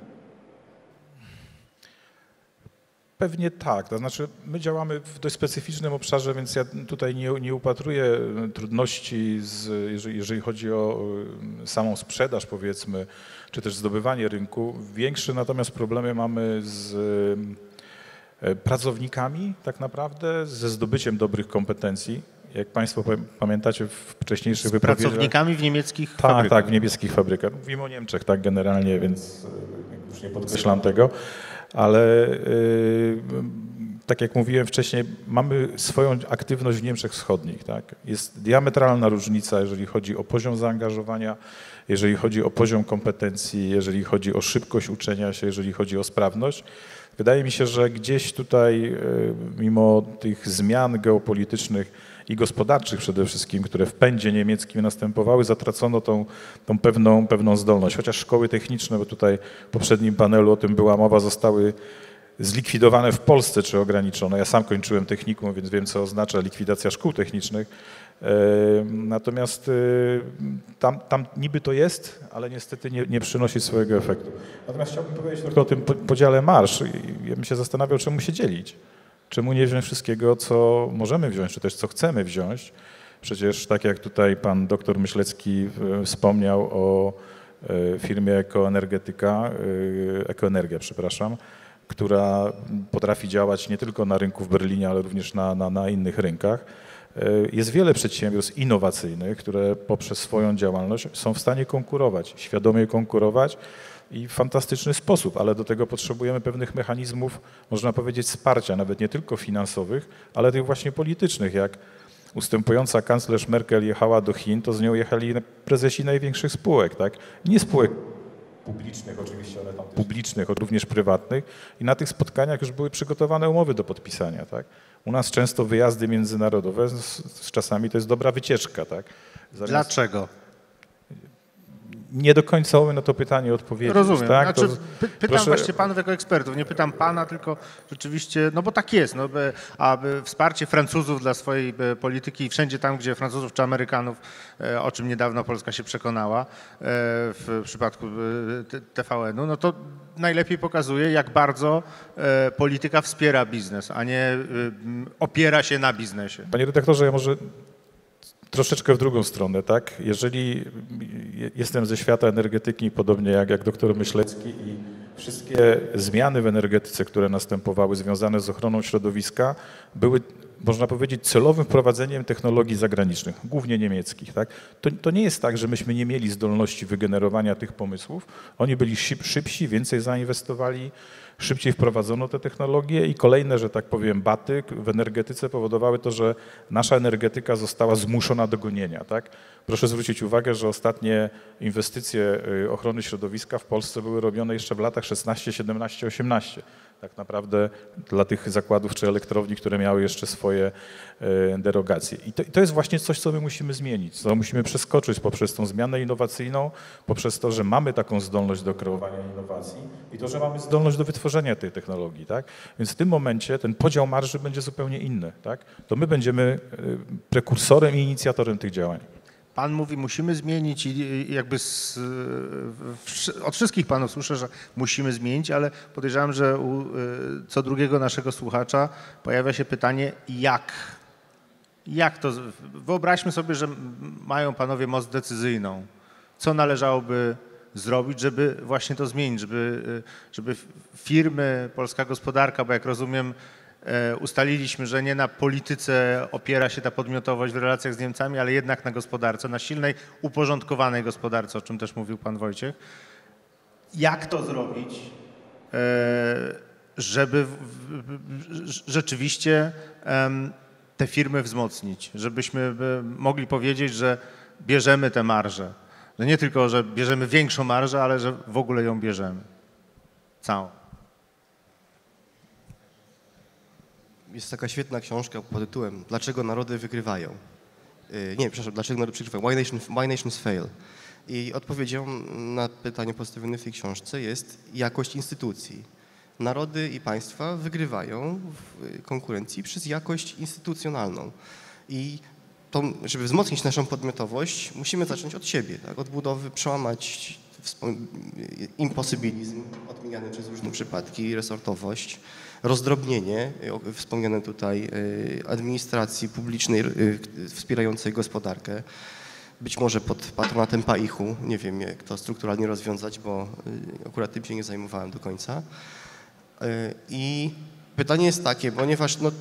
Speaker 4: Pewnie tak. To znaczy my działamy w dość specyficznym obszarze, więc ja tutaj nie upatruję trudności, jeżeli chodzi o samą sprzedaż, powiedzmy, czy też zdobywanie rynku. Większe natomiast problemy mamy z pracownikami tak naprawdę, ze zdobyciem dobrych kompetencji. Jak Państwo pamiętacie w wcześniejszych wypowiedziach.
Speaker 2: Pracownikami w niemieckich fabrykach.
Speaker 4: Tak, w niemieckich fabrykach. Mówimy o Niemczech tak generalnie, więc już nie podkreślam tego, ale tak jak mówiłem wcześniej, mamy swoją aktywność w Niemczech Wschodnich. Tak? Jest diametralna różnica, jeżeli chodzi o poziom zaangażowania, jeżeli chodzi o poziom kompetencji, jeżeli chodzi o szybkość uczenia się, jeżeli chodzi o sprawność. Wydaje mi się, że gdzieś tutaj, mimo tych zmian geopolitycznych i gospodarczych przede wszystkim, które w pędzie niemieckim następowały, zatracono tą pewną zdolność. Chociaż szkoły techniczne, bo tutaj w poprzednim panelu o tym była mowa, zostały zlikwidowane w Polsce czy ograniczone. Ja sam kończyłem technikum, więc wiem, co oznacza likwidacja szkół technicznych. Natomiast tam niby to jest, ale niestety nie przynosi swojego efektu. Natomiast chciałbym powiedzieć tylko o tym podziale marsz. Ja bym się zastanawiał, czemu się dzielić. Czemu nie wziąć wszystkiego, co możemy wziąć, czy też co chcemy wziąć. Przecież tak jak tutaj pan doktor Myślecki wspomniał o firmie Ekoenergia, która potrafi działać nie tylko na rynku w Berlinie, ale również na innych rynkach. Jest wiele przedsiębiorstw innowacyjnych, które poprzez swoją działalność są w stanie konkurować, świadomie konkurować i w fantastyczny sposób, ale do tego potrzebujemy pewnych mechanizmów, można powiedzieć, wsparcia, nawet nie tylko finansowych, ale tych właśnie politycznych. Jak ustępująca kanclerz Merkel jechała do Chin, to z nią jechali prezesi największych spółek, tak? Nie spółek publicznych oczywiście, ale tam publicznych, również prywatnych i na tych spotkaniach już były przygotowane umowy do podpisania, tak? U nas często wyjazdy międzynarodowe, z czasami to jest dobra wycieczka, tak?
Speaker 2: Dlaczego?
Speaker 4: nie do końca umiem na to pytanie odpowiedzieć.
Speaker 2: Rozumiem.
Speaker 4: Tak?
Speaker 2: Znaczy,
Speaker 4: To,
Speaker 2: pytam
Speaker 4: proszę,
Speaker 2: właśnie panów jako ekspertów, nie pytam pana, tylko rzeczywiście, no bo tak jest, no, aby wsparcie Francuzów dla swojej polityki wszędzie tam, gdzie Francuzów czy Amerykanów, o czym niedawno Polska się przekonała w przypadku TVN-u, no to najlepiej pokazuje, jak bardzo polityka wspiera biznes, a nie opiera się na biznesie.
Speaker 4: Panie redaktorze, ja może troszeczkę w drugą stronę, tak? Jeżeli jestem ze świata energetyki, podobnie jak doktor Myślecki, i wszystkie zmiany w energetyce, które następowały związane z ochroną środowiska, były, można powiedzieć, celowym wprowadzeniem technologii zagranicznych, głównie niemieckich. Tak? To nie jest tak, że myśmy nie mieli zdolności wygenerowania tych pomysłów. Oni byli szybsi, więcej zainwestowali, szybciej wprowadzono te technologie i kolejne, że tak powiem, baty w energetyce powodowały to, że nasza energetyka została zmuszona do gonienia. Tak? Proszę zwrócić uwagę, że ostatnie inwestycje ochrony środowiska w Polsce były robione jeszcze w latach 16, 17, 18. Tak naprawdę dla tych zakładów czy elektrowni, które miały jeszcze swoje derogacje. I to jest właśnie coś, co my musimy zmienić, co musimy przeskoczyć poprzez tą zmianę innowacyjną, poprzez to, że mamy taką zdolność do kreowania innowacji i to, że mamy zdolność do wytworzenia tej technologii. Tak? Więc w tym momencie ten podział marży będzie zupełnie inny. Tak? To my będziemy prekursorem i inicjatorem tych działań.
Speaker 2: Pan mówi, musimy zmienić i jakby od wszystkich panów słyszę, że musimy zmienić, ale podejrzewam, że u co drugiego naszego słuchacza pojawia się pytanie, jak? Jak to? Wyobraźmy sobie, że mają panowie moc decyzyjną. Co należałoby zrobić, żeby właśnie to zmienić, żeby firmy, polska gospodarka, bo jak rozumiem, ustaliliśmy, że nie na polityce opiera się ta podmiotowość w relacjach z Niemcami, ale jednak na gospodarce, na silnej, uporządkowanej gospodarce, o czym też mówił pan Wojciech. Jak to zrobić, żeby rzeczywiście te firmy wzmocnić, żebyśmy mogli powiedzieć, że bierzemy tę marżę. Że nie tylko, że bierzemy większą marżę, ale że w ogóle ją bierzemy. Całą.
Speaker 3: Jest taka świetna książka pod tytułem Dlaczego narody wygrywają? Dlaczego narody przegrywają? Why Nations Fail? I odpowiedzią na pytanie postawione w tej książce jest jakość instytucji. Narody i państwa wygrywają w konkurencji przez jakość instytucjonalną. I to, żeby wzmocnić naszą podmiotowość, musimy zacząć od siebie, tak? Od budowy, przełamać imposybilizm odmieniany przez różne przypadki, resortowość, rozdrobnienie, wspomniane tutaj, administracji publicznej wspierającej gospodarkę, być może pod patronatem PAIH-u, nie wiem jak to strukturalnie rozwiązać, bo akurat tym się nie zajmowałem do końca. I pytanie jest takie, ponieważ no,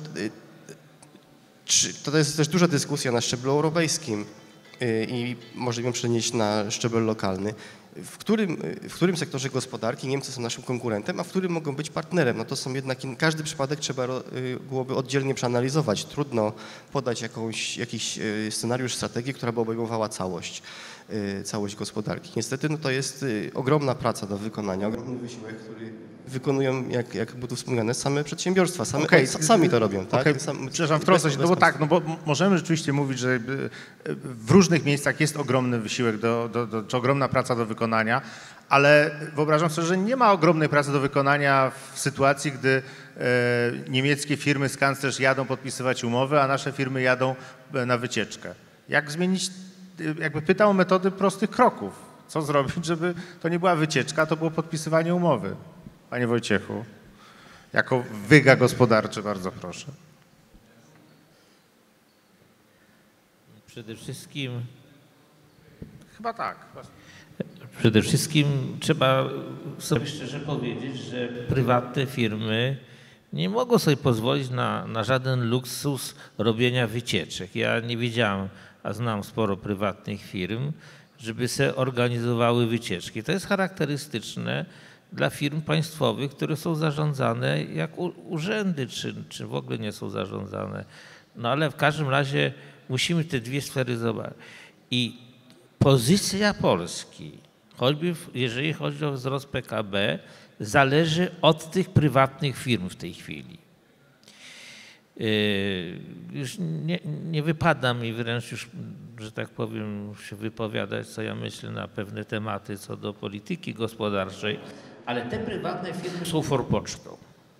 Speaker 3: to jest też duża dyskusja na szczeblu europejskim i możemy ją przenieść na szczebel lokalny. W którym sektorze gospodarki Niemcy są naszym konkurentem, a w którym mogą być partnerem. No to są jednak, każdy przypadek trzeba byłoby oddzielnie przeanalizować. Trudno podać jakiś scenariusz, strategię, która by obejmowała całość gospodarki. Niestety no to jest ogromna praca do wykonania, ogromny wysiłek, który wykonują, jak było tu wspomniane, same przedsiębiorstwa, sami to robią. Tak?
Speaker 2: Przepraszam, wtrącę się, no bo tak, no bo możemy rzeczywiście mówić, że w różnych miejscach jest ogromny wysiłek, czy ogromna praca do wykonania, ale wyobrażam sobie, że nie ma ogromnej pracy do wykonania w sytuacji, gdy niemieckie firmy z kanclerz jadą podpisywać umowy, a nasze firmy jadą na wycieczkę. Jak zmienić, jakby pytał o metody prostych kroków. Co zrobić, żeby to nie była wycieczka, to było podpisywanie umowy. Panie Wojciechu, jako wyga gospodarczy, bardzo proszę.
Speaker 6: Przede wszystkim...
Speaker 2: Chyba tak.
Speaker 6: Przede wszystkim trzeba sobie szczerze powiedzieć, że prywatne firmy nie mogą sobie pozwolić na żaden luksus robienia wycieczek. Ja nie wiedziałem, a znam sporo prywatnych firm, żeby se organizowały wycieczki. To jest charakterystyczne dla firm państwowych, które są zarządzane jak urzędy, czy w ogóle nie są zarządzane. No ale w każdym razie musimy te dwie sfery zobaczyć. I pozycja Polski, choćby jeżeli chodzi o wzrost PKB, zależy od tych prywatnych firm w tej chwili. Już nie wypada mi, wręcz już że tak powiem, się wypowiadać, co ja myślę na pewne tematy co do polityki gospodarczej, ale te prywatne firmy są forpocztą.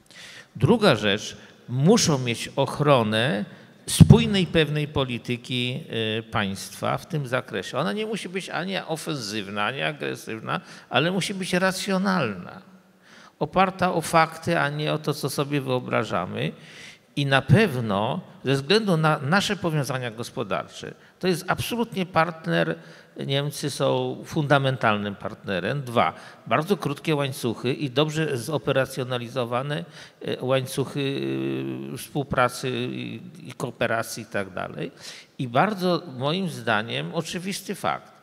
Speaker 6: Druga rzecz, muszą mieć ochronę spójnej, pewnej polityki państwa w tym zakresie. Ona nie musi być ani ofensywna, ani agresywna, ale musi być racjonalna, oparta o fakty, a nie o to, co sobie wyobrażamy. I na pewno ze względu na nasze powiązania gospodarcze, to jest absolutnie partner, Niemcy są fundamentalnym partnerem. 2, bardzo krótkie łańcuchy i dobrze zoperacjonalizowane łańcuchy współpracy i kooperacji i tak dalej. I bardzo moim zdaniem oczywisty fakt.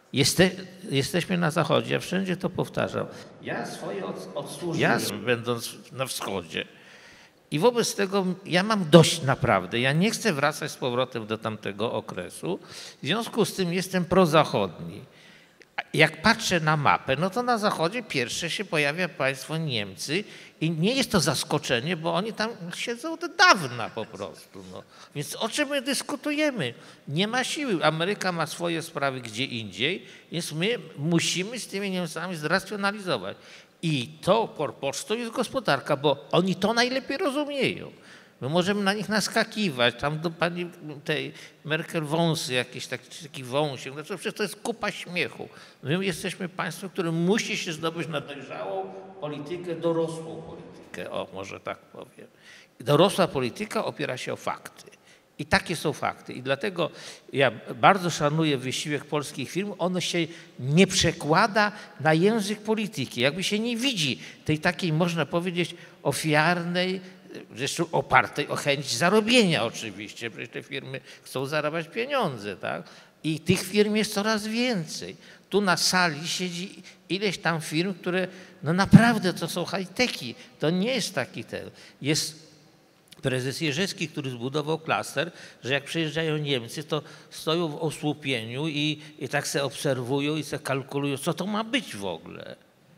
Speaker 6: Jesteśmy na zachodzie, ja wszędzie to powtarzam. Ja swoje odsłużyłem, będąc na wschodzie. I wobec tego ja mam dość naprawdę. Ja nie chcę wracać z powrotem do tamtego okresu. W związku z tym jestem prozachodni. Jak patrzę na mapę, no to na zachodzie pierwsze się pojawia państwo Niemcy i nie jest to zaskoczenie, bo oni tam siedzą od dawna po prostu. No. Więc o czym my dyskutujemy? Nie ma siły. Ameryka ma swoje sprawy gdzie indziej, więc my musimy z tymi Niemcami zracjonalizować. I to pocztą jest gospodarka, bo oni to najlepiej rozumieją. My możemy na nich naskakiwać, tam do pani tej Merkel wąsy, jakiś taki wąsik, znaczy przecież to jest kupa śmiechu. My jesteśmy państwem, które musi się zdobyć na dojrzałą politykę, dorosłą politykę, o może tak powiem. Dorosła polityka opiera się o fakty. I takie są fakty. I dlatego ja bardzo szanuję wysiłek polskich firm. Ono się nie przekłada na język polityki. Jakby się nie widzi tej takiej, można powiedzieć, ofiarnej, zresztą opartej o chęć zarobienia oczywiście. Przecież te firmy chcą zarabiać pieniądze, tak? I tych firm jest coraz więcej. Tu na sali siedzi ileś tam firm, które no naprawdę to są high-techy. To nie jest taki ten. Jest prezes Jerzewski, który zbudował klaster, że jak przyjeżdżają Niemcy, to stoją w osłupieniu i tak se obserwują i se kalkulują, co to ma być w ogóle.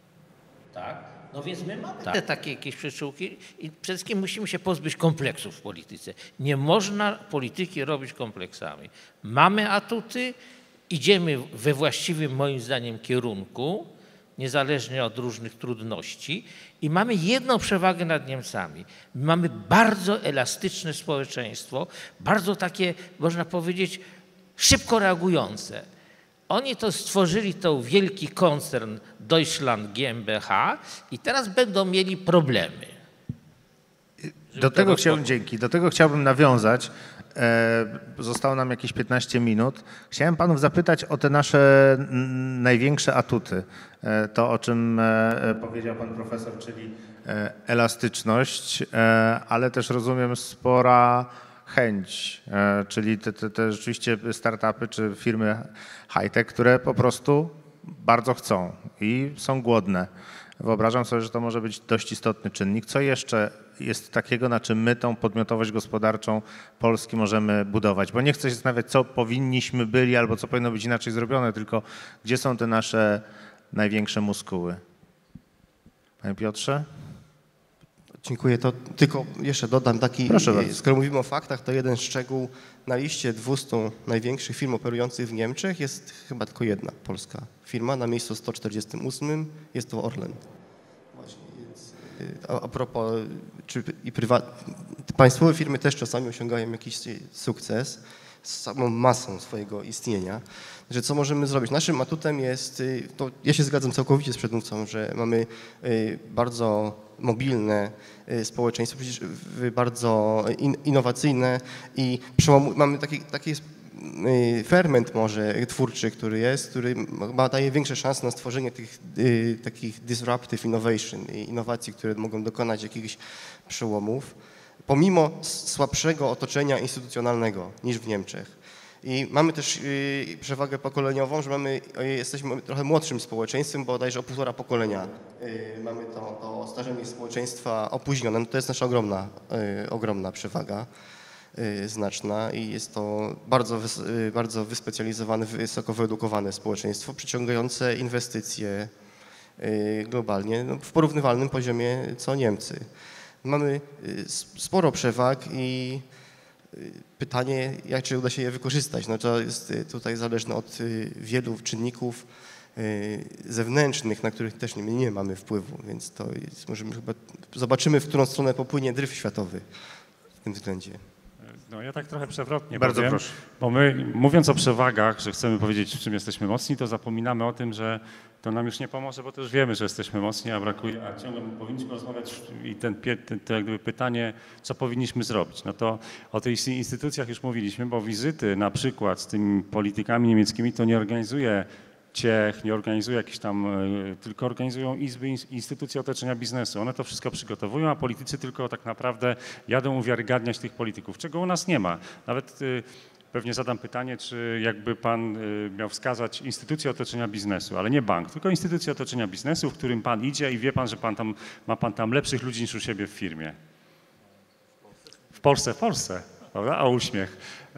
Speaker 6: Tak? No więc my mamy te takie jakieś przyczółki i przede wszystkim musimy się pozbyć kompleksów w polityce. Nie można polityki robić kompleksami. Mamy atuty, idziemy we właściwym moim zdaniem kierunku, niezależnie od różnych trudności i mamy jedną przewagę nad Niemcami. Mamy bardzo elastyczne społeczeństwo, bardzo takie, można powiedzieć, szybko reagujące. Oni to stworzyli, to wielki koncern Deutschland GmbH i teraz będą mieli problemy.
Speaker 2: Do tego chciałbym nawiązać. Zostało nam jakieś 15 minut. Chciałem panów zapytać o te nasze największe atuty. To, o czym powiedział pan profesor, czyli elastyczność, ale też rozumiem spora chęć, czyli te rzeczywiście startupy czy firmy high-tech, które po prostu bardzo chcą i są głodne. Wyobrażam sobie, że to może być dość istotny czynnik. Co jeszcze jest takiego, na czym my tą podmiotowość gospodarczą Polski możemy budować? Bo nie chcę się zastanawiać, co powinniśmy byli albo co powinno być inaczej zrobione, tylko gdzie są te nasze największe muskuły? Panie Piotrze?
Speaker 3: Dziękuję. To tylko jeszcze dodam taki,
Speaker 2: Proszę bardzo.
Speaker 3: skoro mówimy o faktach, to jeden szczegół. Na liście 200 największych firm operujących w Niemczech jest chyba tylko jedna polska firma. Na miejscu 148 jest to Orlen. Właśnie, więc a propos, państwowe firmy też czasami osiągają jakiś sukces z samą masą swojego istnienia. Że co możemy zrobić? Naszym atutem jest, to ja się zgadzam całkowicie z przedmówcą, że mamy bardzo mobilne społeczeństwo, przecież bardzo innowacyjne i mamy taki ferment może twórczy, który daje większe szanse na stworzenie tych takich disruptive innovation, innowacji, które mogą dokonać jakichś przełomów, pomimo słabszego otoczenia instytucjonalnego niż w Niemczech. I mamy też przewagę pokoleniową, że jesteśmy trochę młodszym społeczeństwem, bo bodajże o 1,5 pokolenia mamy to starzenie społeczeństwa opóźnione. No to jest nasza ogromna przewaga, znaczna i jest to bardzo wyspecjalizowane, wysoko wyedukowane społeczeństwo, przyciągające inwestycje globalnie w porównywalnym poziomie co Niemcy. Mamy sporo przewag i pytanie, jak czy uda się je wykorzystać. No to jest tutaj zależne od wielu czynników zewnętrznych, na których też nie mamy wpływu, więc to jest, możemy chyba zobaczymy, w którą stronę popłynie dryf światowy w tym względzie.
Speaker 5: No ja tak trochę przewrotnie
Speaker 2: Bardzo
Speaker 5: powiem,
Speaker 2: proszę.
Speaker 5: bo my mówiąc o przewagach, że chcemy powiedzieć, w czym jesteśmy mocni, to zapominamy o tym, że to nam już nie pomoże, bo to już wiemy, że jesteśmy mocni, a brakuje, a ciągle powinniśmy rozmawiać i to jak gdyby pytanie, co powinniśmy zrobić. No to o tych instytucjach już mówiliśmy, bo wizyty na przykład z tymi politykami niemieckimi to nie organizuje Ciech, nie organizuje jakieś tam, tylko organizują izby, instytucje otoczenia biznesu. One to wszystko przygotowują, a politycy tylko tak naprawdę jadą uwiarygadniać tych polityków, czego u nas nie ma. Nawet pewnie zadam pytanie, czy jakby pan miał wskazać instytucję otoczenia biznesu, ale nie bank, tylko instytucję otoczenia biznesu, w którym pan idzie i wie pan, że ma pan tam lepszych ludzi niż u siebie w firmie. W Polsce, prawda? A uśmiech.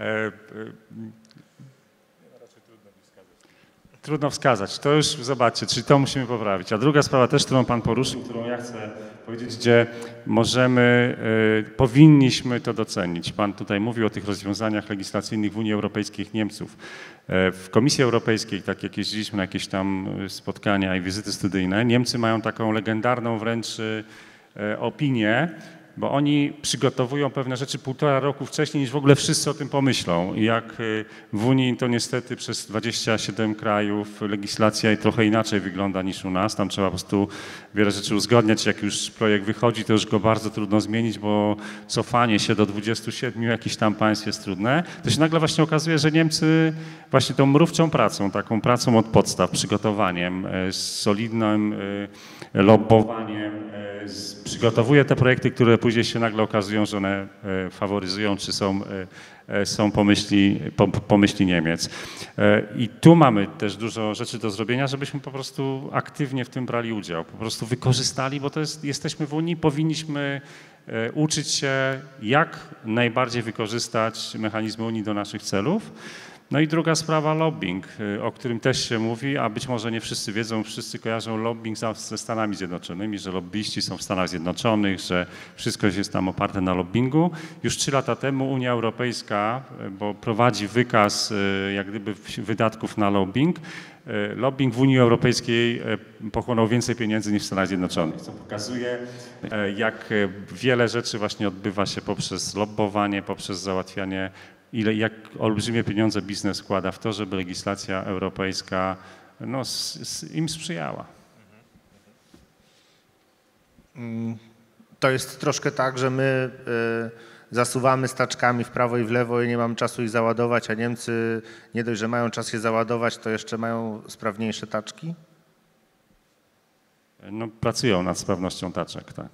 Speaker 5: Trudno wskazać. To już zobaczcie, czyli to musimy poprawić. A druga sprawa też, którą pan poruszył, którą ja chcę powiedzieć, gdzie powinniśmy to docenić. Pan tutaj mówił o tych rozwiązaniach legislacyjnych w Unii Europejskiej Niemców. W Komisji Europejskiej, tak jak jeździliśmy na jakieś tam spotkania i wizyty studyjne, Niemcy mają taką legendarną wręcz opinię, bo oni przygotowują pewne rzeczy 1,5 roku wcześniej, niż w ogóle wszyscy o tym pomyślą. I jak w Unii to niestety przez 27 krajów legislacja trochę inaczej wygląda niż u nas. Tam trzeba po prostu wiele rzeczy uzgodniać. Jak już projekt wychodzi, to już go bardzo trudno zmienić, bo cofanie się do 27 jakichś tam państw jest trudne. To się nagle właśnie okazuje, że Niemcy właśnie tą mrówczą pracą, taką pracą od podstaw, przygotowaniem, solidnym lobbowaniem, przygotowuje te projekty, które później się nagle okazują, że one faworyzują, czy są pomyśli Niemiec. I tu mamy też dużo rzeczy do zrobienia, żebyśmy po prostu aktywnie w tym brali udział, po prostu wykorzystali, bo jesteśmy w Unii, powinniśmy uczyć się, jak najbardziej wykorzystać mechanizmy Unii do naszych celów. No i druga sprawa, lobbying, o którym też się mówi, a być może nie wszyscy wiedzą, wszyscy kojarzą lobbying ze Stanami Zjednoczonymi, że lobbyści są w Stanach Zjednoczonych, że wszystko jest tam oparte na lobbingu. Już 3 lata temu Unia Europejska, bo prowadzi wykaz jak gdyby wydatków na lobbying, lobbying w Unii Europejskiej pochłonął więcej pieniędzy niż w Stanach Zjednoczonych, co pokazuje, jak wiele rzeczy właśnie odbywa się poprzez lobbowanie, poprzez załatwianie, jak olbrzymie pieniądze biznes wkłada w to, żeby legislacja europejska im sprzyjała.
Speaker 2: To jest troszkę tak, że my zasuwamy staczkami w prawo i w lewo i nie mamy czasu ich załadować, a Niemcy nie dość, że mają czas je załadować, to jeszcze mają sprawniejsze taczki?
Speaker 5: No, pracują nad sprawnością taczek, tak.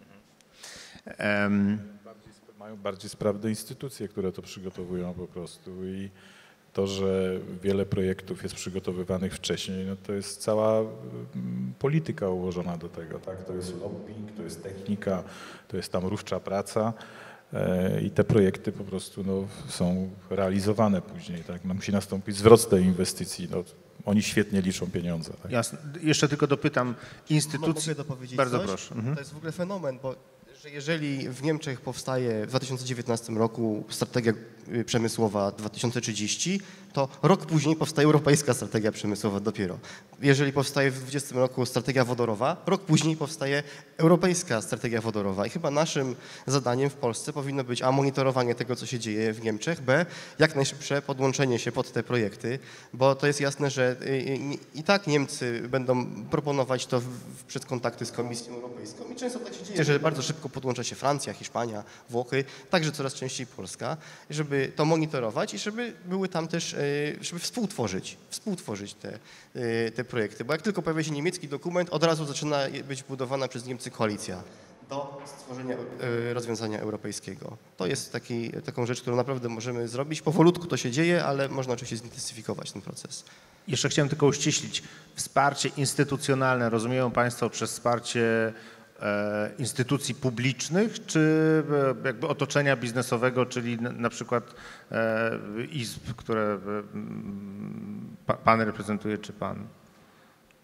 Speaker 4: Mają bardziej sprawne instytucje, które to przygotowują po prostu i to, że wiele projektów jest przygotowywanych wcześniej, no to jest cała polityka ułożona do tego, tak? To jest lobbying, to jest technika, to jest tam mrówcza praca i te projekty po prostu są realizowane później, tak? No, musi nastąpić zwrot tej inwestycji, oni świetnie liczą pieniądze. Tak?
Speaker 2: Jasne. Jeszcze tylko dopytam instytucji.
Speaker 3: Mogę dopowiedzieć
Speaker 2: Bardzo
Speaker 3: coś?
Speaker 2: proszę.
Speaker 3: To jest w ogóle fenomen, bo że jeżeli w Niemczech powstaje w 2019 roku strategia przemysłowa 2030, to rok później powstaje europejska strategia przemysłowa dopiero. Jeżeli powstaje w 2020 roku strategia wodorowa, rok później powstaje europejska strategia wodorowa. I chyba naszym zadaniem w Polsce powinno być A, monitorowanie tego, co się dzieje w Niemczech, B, jak najszybsze podłączenie się pod te projekty, bo to jest jasne, że i tak Niemcy będą proponować to przez kontakty z Komisją Europejską. I często tak się dzieje, że bardzo szybko podłącza się Francja, Hiszpania, Włochy, także coraz częściej Polska, żeby to monitorować i żeby były tam też, żeby współtworzyć te projekty. Bo jak tylko pojawia się niemiecki dokument, od razu zaczyna być budowana przez Niemcy koalicja do stworzenia rozwiązania europejskiego. To jest taką rzecz, którą naprawdę możemy zrobić. Powolutku to się dzieje, ale można oczywiście zintensyfikować ten proces.
Speaker 2: Jeszcze chciałem tylko uściślić. Wsparcie instytucjonalne rozumieją Państwo przez wsparcie instytucji publicznych, czy jakby otoczenia biznesowego, czyli na przykład izb, które Pan reprezentuje, czy Pan?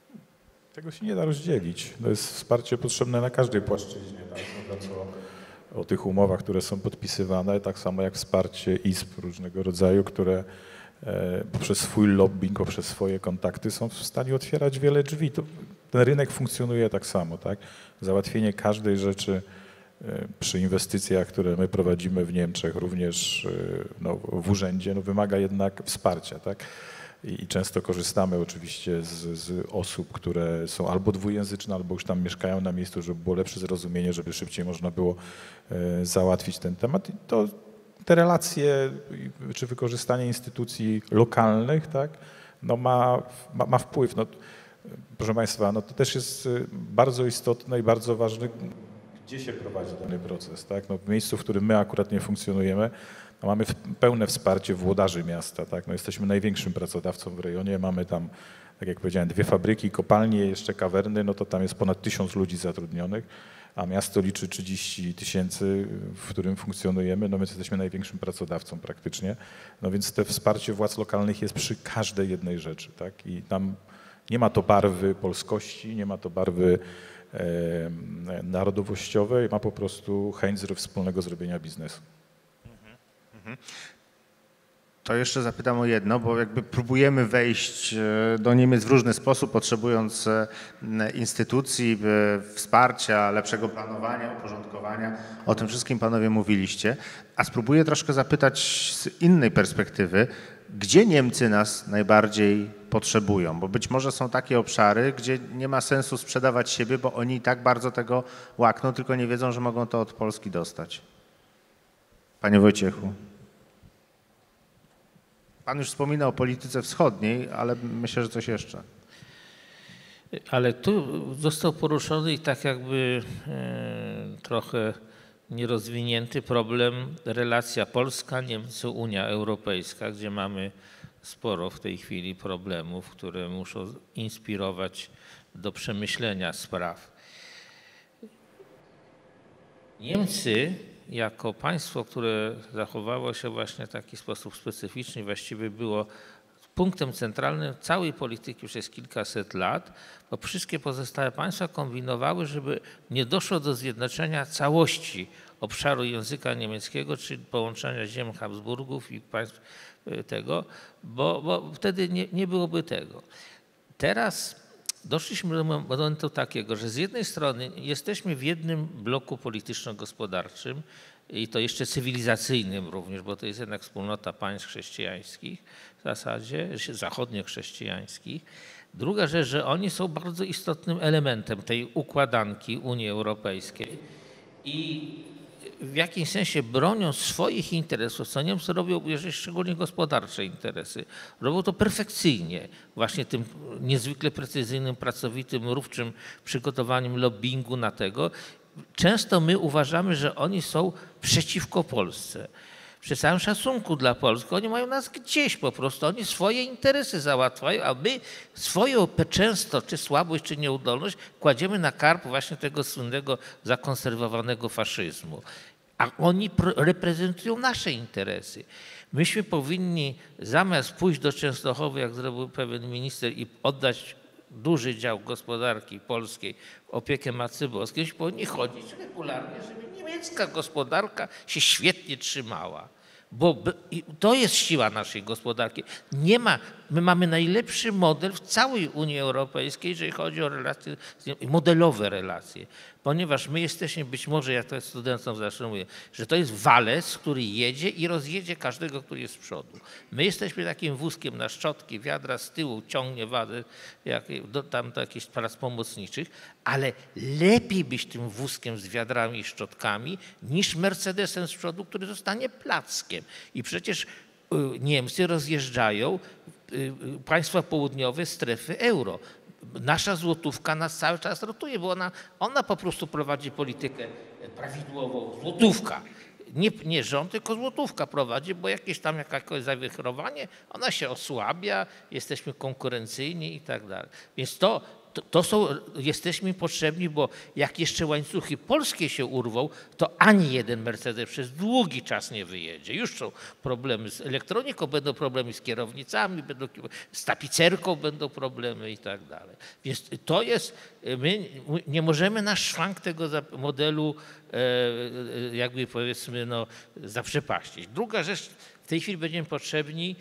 Speaker 4: Tego się nie da rozdzielić. To jest wsparcie potrzebne na każdej płaszczyźnie, tak? To, co o tych umowach, które są podpisywane, tak samo jak wsparcie izb różnego rodzaju, które poprzez swój lobbying, poprzez swoje kontakty są w stanie otwierać wiele drzwi. Ten rynek funkcjonuje tak samo, tak? Załatwienie każdej rzeczy przy inwestycjach, które my prowadzimy w Niemczech, również no, w urzędzie, no, wymaga jednak wsparcia, tak? I często korzystamy oczywiście z osób, które są albo dwujęzyczne, albo już tam mieszkają na miejscu, żeby było lepsze zrozumienie, żeby szybciej można było załatwić ten temat. I te relacje czy wykorzystanie instytucji lokalnych, tak, no ma wpływ. No, proszę Państwa, no to też jest bardzo istotne i bardzo ważne, gdzie się prowadzi dany proces. Tak? No, w miejscu, w którym my akurat nie funkcjonujemy, no mamy pełne wsparcie włodarzy miasta. Tak? No, jesteśmy największym pracodawcą w rejonie, mamy tam, tak jak powiedziałem, 2 fabryki, kopalnie, jeszcze kawerny, no to tam jest ponad 1000 ludzi zatrudnionych, a miasto liczy 30 000, w którym funkcjonujemy, no więc jesteśmy największym pracodawcą praktycznie. No więc te wsparcie władz lokalnych jest przy każdej jednej rzeczy. Tak? I tam nie ma to barwy polskości, nie ma to barwy narodowościowej, ma po prostu chęć wspólnego zrobienia biznesu.
Speaker 2: To jeszcze zapytam o jedno, bo jakby próbujemy wejść do Niemiec w różny sposób, potrzebując instytucji, wsparcia, lepszego planowania, uporządkowania. O tym wszystkim panowie mówiliście. A spróbuję troszkę zapytać z innej perspektywy, gdzie Niemcy nas najbardziej potrzebują? Bo być może są takie obszary, gdzie nie ma sensu sprzedawać siebie, bo oni i tak bardzo tego łakną, tylko nie wiedzą, że mogą to od Polski dostać. Panie Wojciechu. Pan już wspomina o polityce wschodniej, ale myślę, że coś jeszcze.
Speaker 6: Ale tu został poruszony i tak jakby trochę nierozwinięty problem relacja Polska, Niemcy, Unia Europejska, gdzie mamy sporo w tej chwili problemów, które muszą inspirować do przemyślenia spraw. Niemcy jako państwo, które zachowało się właśnie w taki sposób specyficzny, właściwie było punktem centralnym całej polityki już jest kilkaset lat, bo wszystkie pozostałe państwa kombinowały, żeby nie doszło do zjednoczenia całości obszaru języka niemieckiego, czyli połączenia ziem Habsburgów i państw tego, bo wtedy nie byłoby tego. Teraz doszliśmy do momentu takiego, że z jednej strony jesteśmy w jednym bloku polityczno-gospodarczym i to jeszcze cywilizacyjnym również, bo to jest jednak wspólnota państw chrześcijańskich w zasadzie, zachodniochrześcijańskich. Druga rzecz, że oni są bardzo istotnym elementem tej układanki Unii Europejskiej i w jakimś sensie bronią swoich interesów, co Niemcy robią, jeżeli szczególnie gospodarcze interesy, robią to perfekcyjnie, właśnie tym niezwykle precyzyjnym, pracowitym, rówczym przygotowaniem lobbingu na tego. Często my uważamy, że oni są przeciwko Polsce. Przy całym szacunku dla Polski, oni mają nas gdzieś po prostu, oni swoje interesy załatwiają, a my swoją często, czy słabość, czy nieudolność kładziemy na karb właśnie tego słynnego, zakonserwowanego faszyzmu. A oni reprezentują nasze interesy. Myśmy powinni zamiast pójść do Częstochowy, jak zrobił pewien minister, i oddać duży dział gospodarki polskiej w opiekę Matce Boskiej, powinni chodzić regularnie, żeby niemiecka gospodarka się świetnie trzymała. Bo to jest siła naszej gospodarki. My mamy najlepszy model w całej Unii Europejskiej, jeżeli chodzi o relacje, modelowe relacje. Ponieważ my jesteśmy, być może, jak to studentom zawsze mówię, że to jest walec, który jedzie i rozjedzie każdego, który jest z przodu. My jesteśmy takim wózkiem na szczotki, wiadra z tyłu ciągnie wadę, tam do jakichś prac pomocniczych, ale lepiej być tym wózkiem z wiadrami i szczotkami niż Mercedesem z przodu, który zostanie plackiem. I przecież Niemcy rozjeżdżają państwa południowe strefy euro. Nasza złotówka nas cały czas rotuje, bo ona po prostu prowadzi politykę prawidłową. Złotówka. Nie rząd, tylko złotówka prowadzi, bo jakieś zawichrowanie, ona się osłabia, jesteśmy konkurencyjni i tak dalej. Więc jesteśmy potrzebni, bo jak jeszcze łańcuchy polskie się urwą, to ani jeden Mercedes przez długi czas nie wyjedzie. Już są problemy z elektroniką, będą problemy z kierownicami, z tapicerką będą problemy i tak dalej. Więc to jest, my nie możemy na szwank tego modelu jakby powiedzmy zaprzepaścić. Druga rzecz, w tej chwili będziemy potrzebni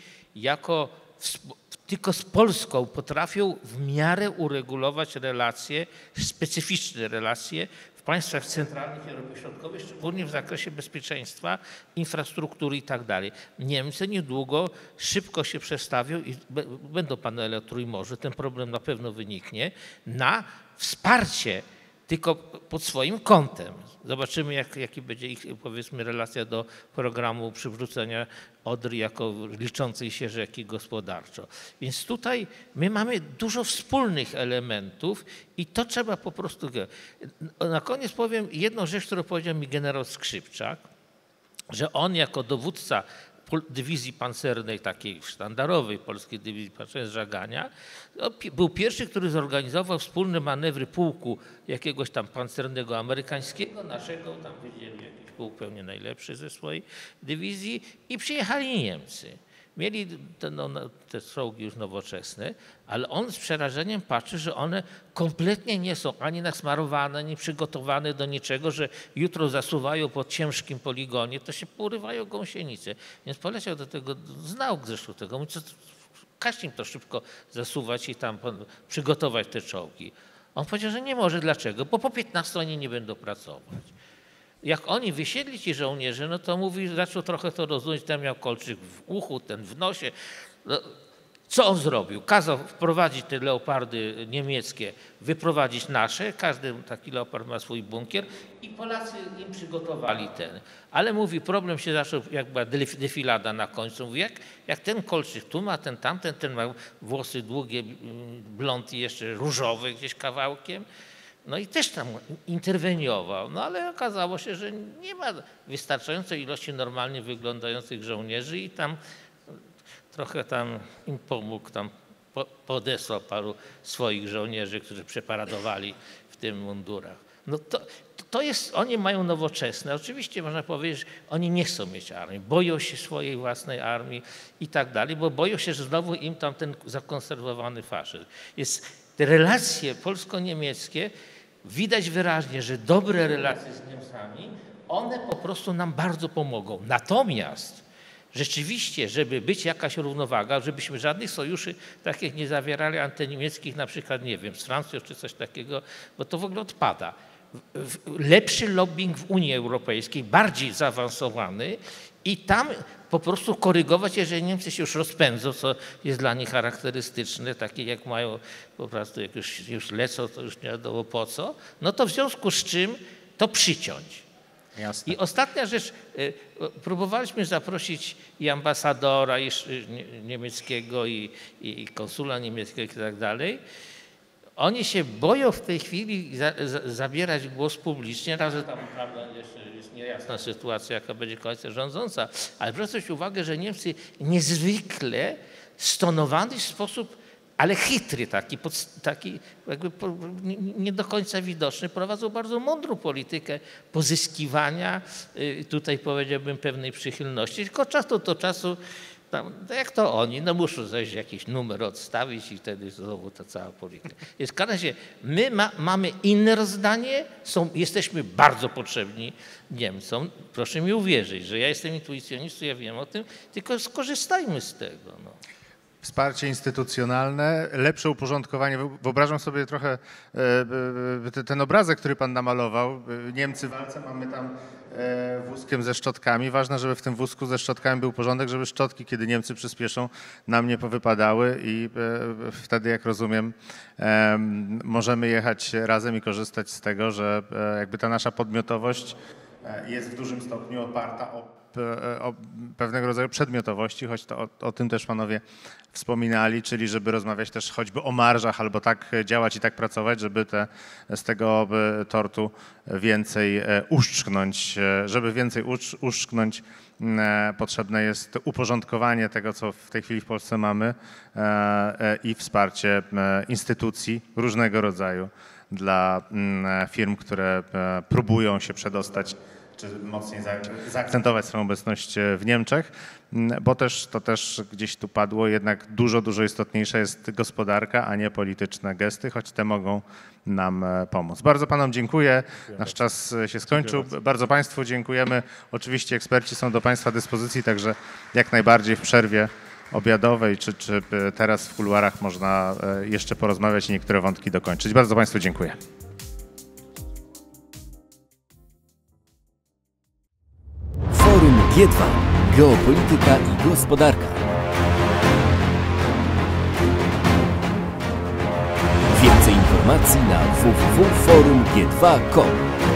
Speaker 6: tylko z Polską potrafią w miarę uregulować relacje, specyficzne relacje w państwach centralnych i Europy Środkowej, szczególnie w zakresie bezpieczeństwa, infrastruktury i tak dalej. Niemcy niedługo szybko się przestawią i będą panele o Trójmorzu, ten problem na pewno wyniknie, na wsparcie tylko pod swoim kątem. Zobaczymy, jaki będzie ich, powiedzmy, relacja do programu przywrócenia Odry jako liczącej się rzeki gospodarczo. Więc tutaj my mamy dużo wspólnych elementów i to trzeba po prostu... Na koniec powiem jedną rzecz, którą powiedział mi generał Skrzypczak, że on jako dowódca dywizji pancernej, takiej sztandarowej polskiej dywizji pancernej z Żagania, był pierwszy, który zorganizował wspólne manewry pułku jakiegoś tam pancernego amerykańskiego, naszego, tam widzieli jakiś pułk pewnie najlepszy ze swojej dywizji i przyjechali Niemcy. Mieli te czołgi już nowoczesne, ale on z przerażeniem patrzy, że one kompletnie nie są ani nasmarowane, ani przygotowane do niczego, że jutro zasuwają po ciężkim poligonie, to się porywają gąsienice. Więc poleciał do tego, znał zresztą tego, mówi, każ im to szybko zasuwać i tam przygotować te czołgi. On powiedział, że nie może. Dlaczego? Bo po 15 oni nie będą pracować. Jak oni wysiedli ci żołnierze, no to mówi, zaczął trochę to rozumieć, ten miał kolczyk w uchu, ten w nosie. No, co on zrobił? Kazał wprowadzić te leopardy niemieckie, wyprowadzić nasze, każdy taki leopard ma swój bunkier i Polacy im przygotowali ten. Ale mówi, problem się zaczął, jak była defilada na końcu, mówi, jak ten kolczyk tu ma, ten tamten, ten ma włosy długie, blond i jeszcze różowe gdzieś kawałkiem. No i też tam interweniował, no ale okazało się, że nie ma wystarczającej ilości normalnie wyglądających żołnierzy i tam trochę tam im pomógł, tam podesłał paru swoich żołnierzy, którzy przeparadowali w tym mundurach. No to jest, oni mają nowoczesne, oczywiście można powiedzieć, że oni nie chcą mieć armii, boją się swojej własnej armii i tak dalej, bo boją się, że znowu im tam ten zakonserwowany faszyzm. Te relacje polsko-niemieckie, widać wyraźnie, że dobre relacje z Niemcami, one po prostu nam bardzo pomogą. Natomiast rzeczywiście, żeby być jakaś równowaga, żebyśmy żadnych sojuszy takich nie zawierali antyniemieckich, na przykład, nie wiem, z Francją czy coś takiego, bo to w ogóle odpada. Lepszy lobbying w Unii Europejskiej, bardziej zaawansowany i tam po prostu korygować, jeżeli Niemcy się już rozpędzą, co jest dla nich charakterystyczne, takie jak mają po prostu, jak już lecą, to już nie wiadomo po co, no to w związku z czym to przyciąć.
Speaker 2: Jasne.
Speaker 6: I ostatnia rzecz, próbowaliśmy zaprosić i ambasadora niemieckiego, i konsula niemieckiego i tak dalej. Oni się boją w tej chwili zabierać głos publicznie, raz, że tam prawda jeszcze jest niejasna sytuacja, jaka będzie koalicja rządząca, ale proszę zwrócić uwagę, że Niemcy niezwykle stonowany w sposób, ale chytry, taki jakby nie do końca widoczny, prowadzą bardzo mądrą politykę pozyskiwania, tutaj powiedziałbym pewnej przychylności, tylko od czasu do czasu, jak to oni, no muszą zejść jakiś numer odstawić i wtedy znowu ta cała polityka. Jest w każdym razie, my mamy inne rozdanie, jesteśmy bardzo potrzebni Niemcom. Proszę mi uwierzyć, że ja jestem intuicjonistą, ja wiem o tym, tylko skorzystajmy z tego. No.
Speaker 2: Wsparcie instytucjonalne, lepsze uporządkowanie. Wyobrażam sobie trochę ten obrazek, który pan namalował. Niemcy walce, mamy tam wózkiem ze szczotkami. Ważne, żeby w tym wózku ze szczotkami był porządek, żeby szczotki, kiedy Niemcy przyspieszą, nam nie powypadały i wtedy, jak rozumiem, możemy jechać razem i korzystać z tego, że jakby ta nasza podmiotowość jest w dużym stopniu oparta o pewnego rodzaju przedmiotowości, choć o tym też panowie wspominali, czyli żeby rozmawiać też choćby o marżach albo tak działać i tak pracować, żeby z tego tortu więcej uszczknąć. Żeby więcej uszczknąć, potrzebne jest uporządkowanie tego, co w tej chwili w Polsce mamy i wsparcie instytucji różnego rodzaju dla firm, które próbują się przedostać czy mocniej zaakcentować swoją obecność w Niemczech, bo to też gdzieś tu padło, jednak dużo istotniejsza jest gospodarka, a nie polityczne gesty, choć te mogą nam pomóc. Bardzo panom dziękuję. Nasz czas się skończył. Bardzo państwu dziękujemy. Oczywiście eksperci są do państwa dyspozycji, także jak najbardziej w przerwie obiadowej, czy teraz w kuluarach można jeszcze porozmawiać i niektóre wątki dokończyć. Bardzo państwu dziękuję.
Speaker 1: Forum G2. Geopolityka i gospodarka. Więcej informacji na www.forumg2.com.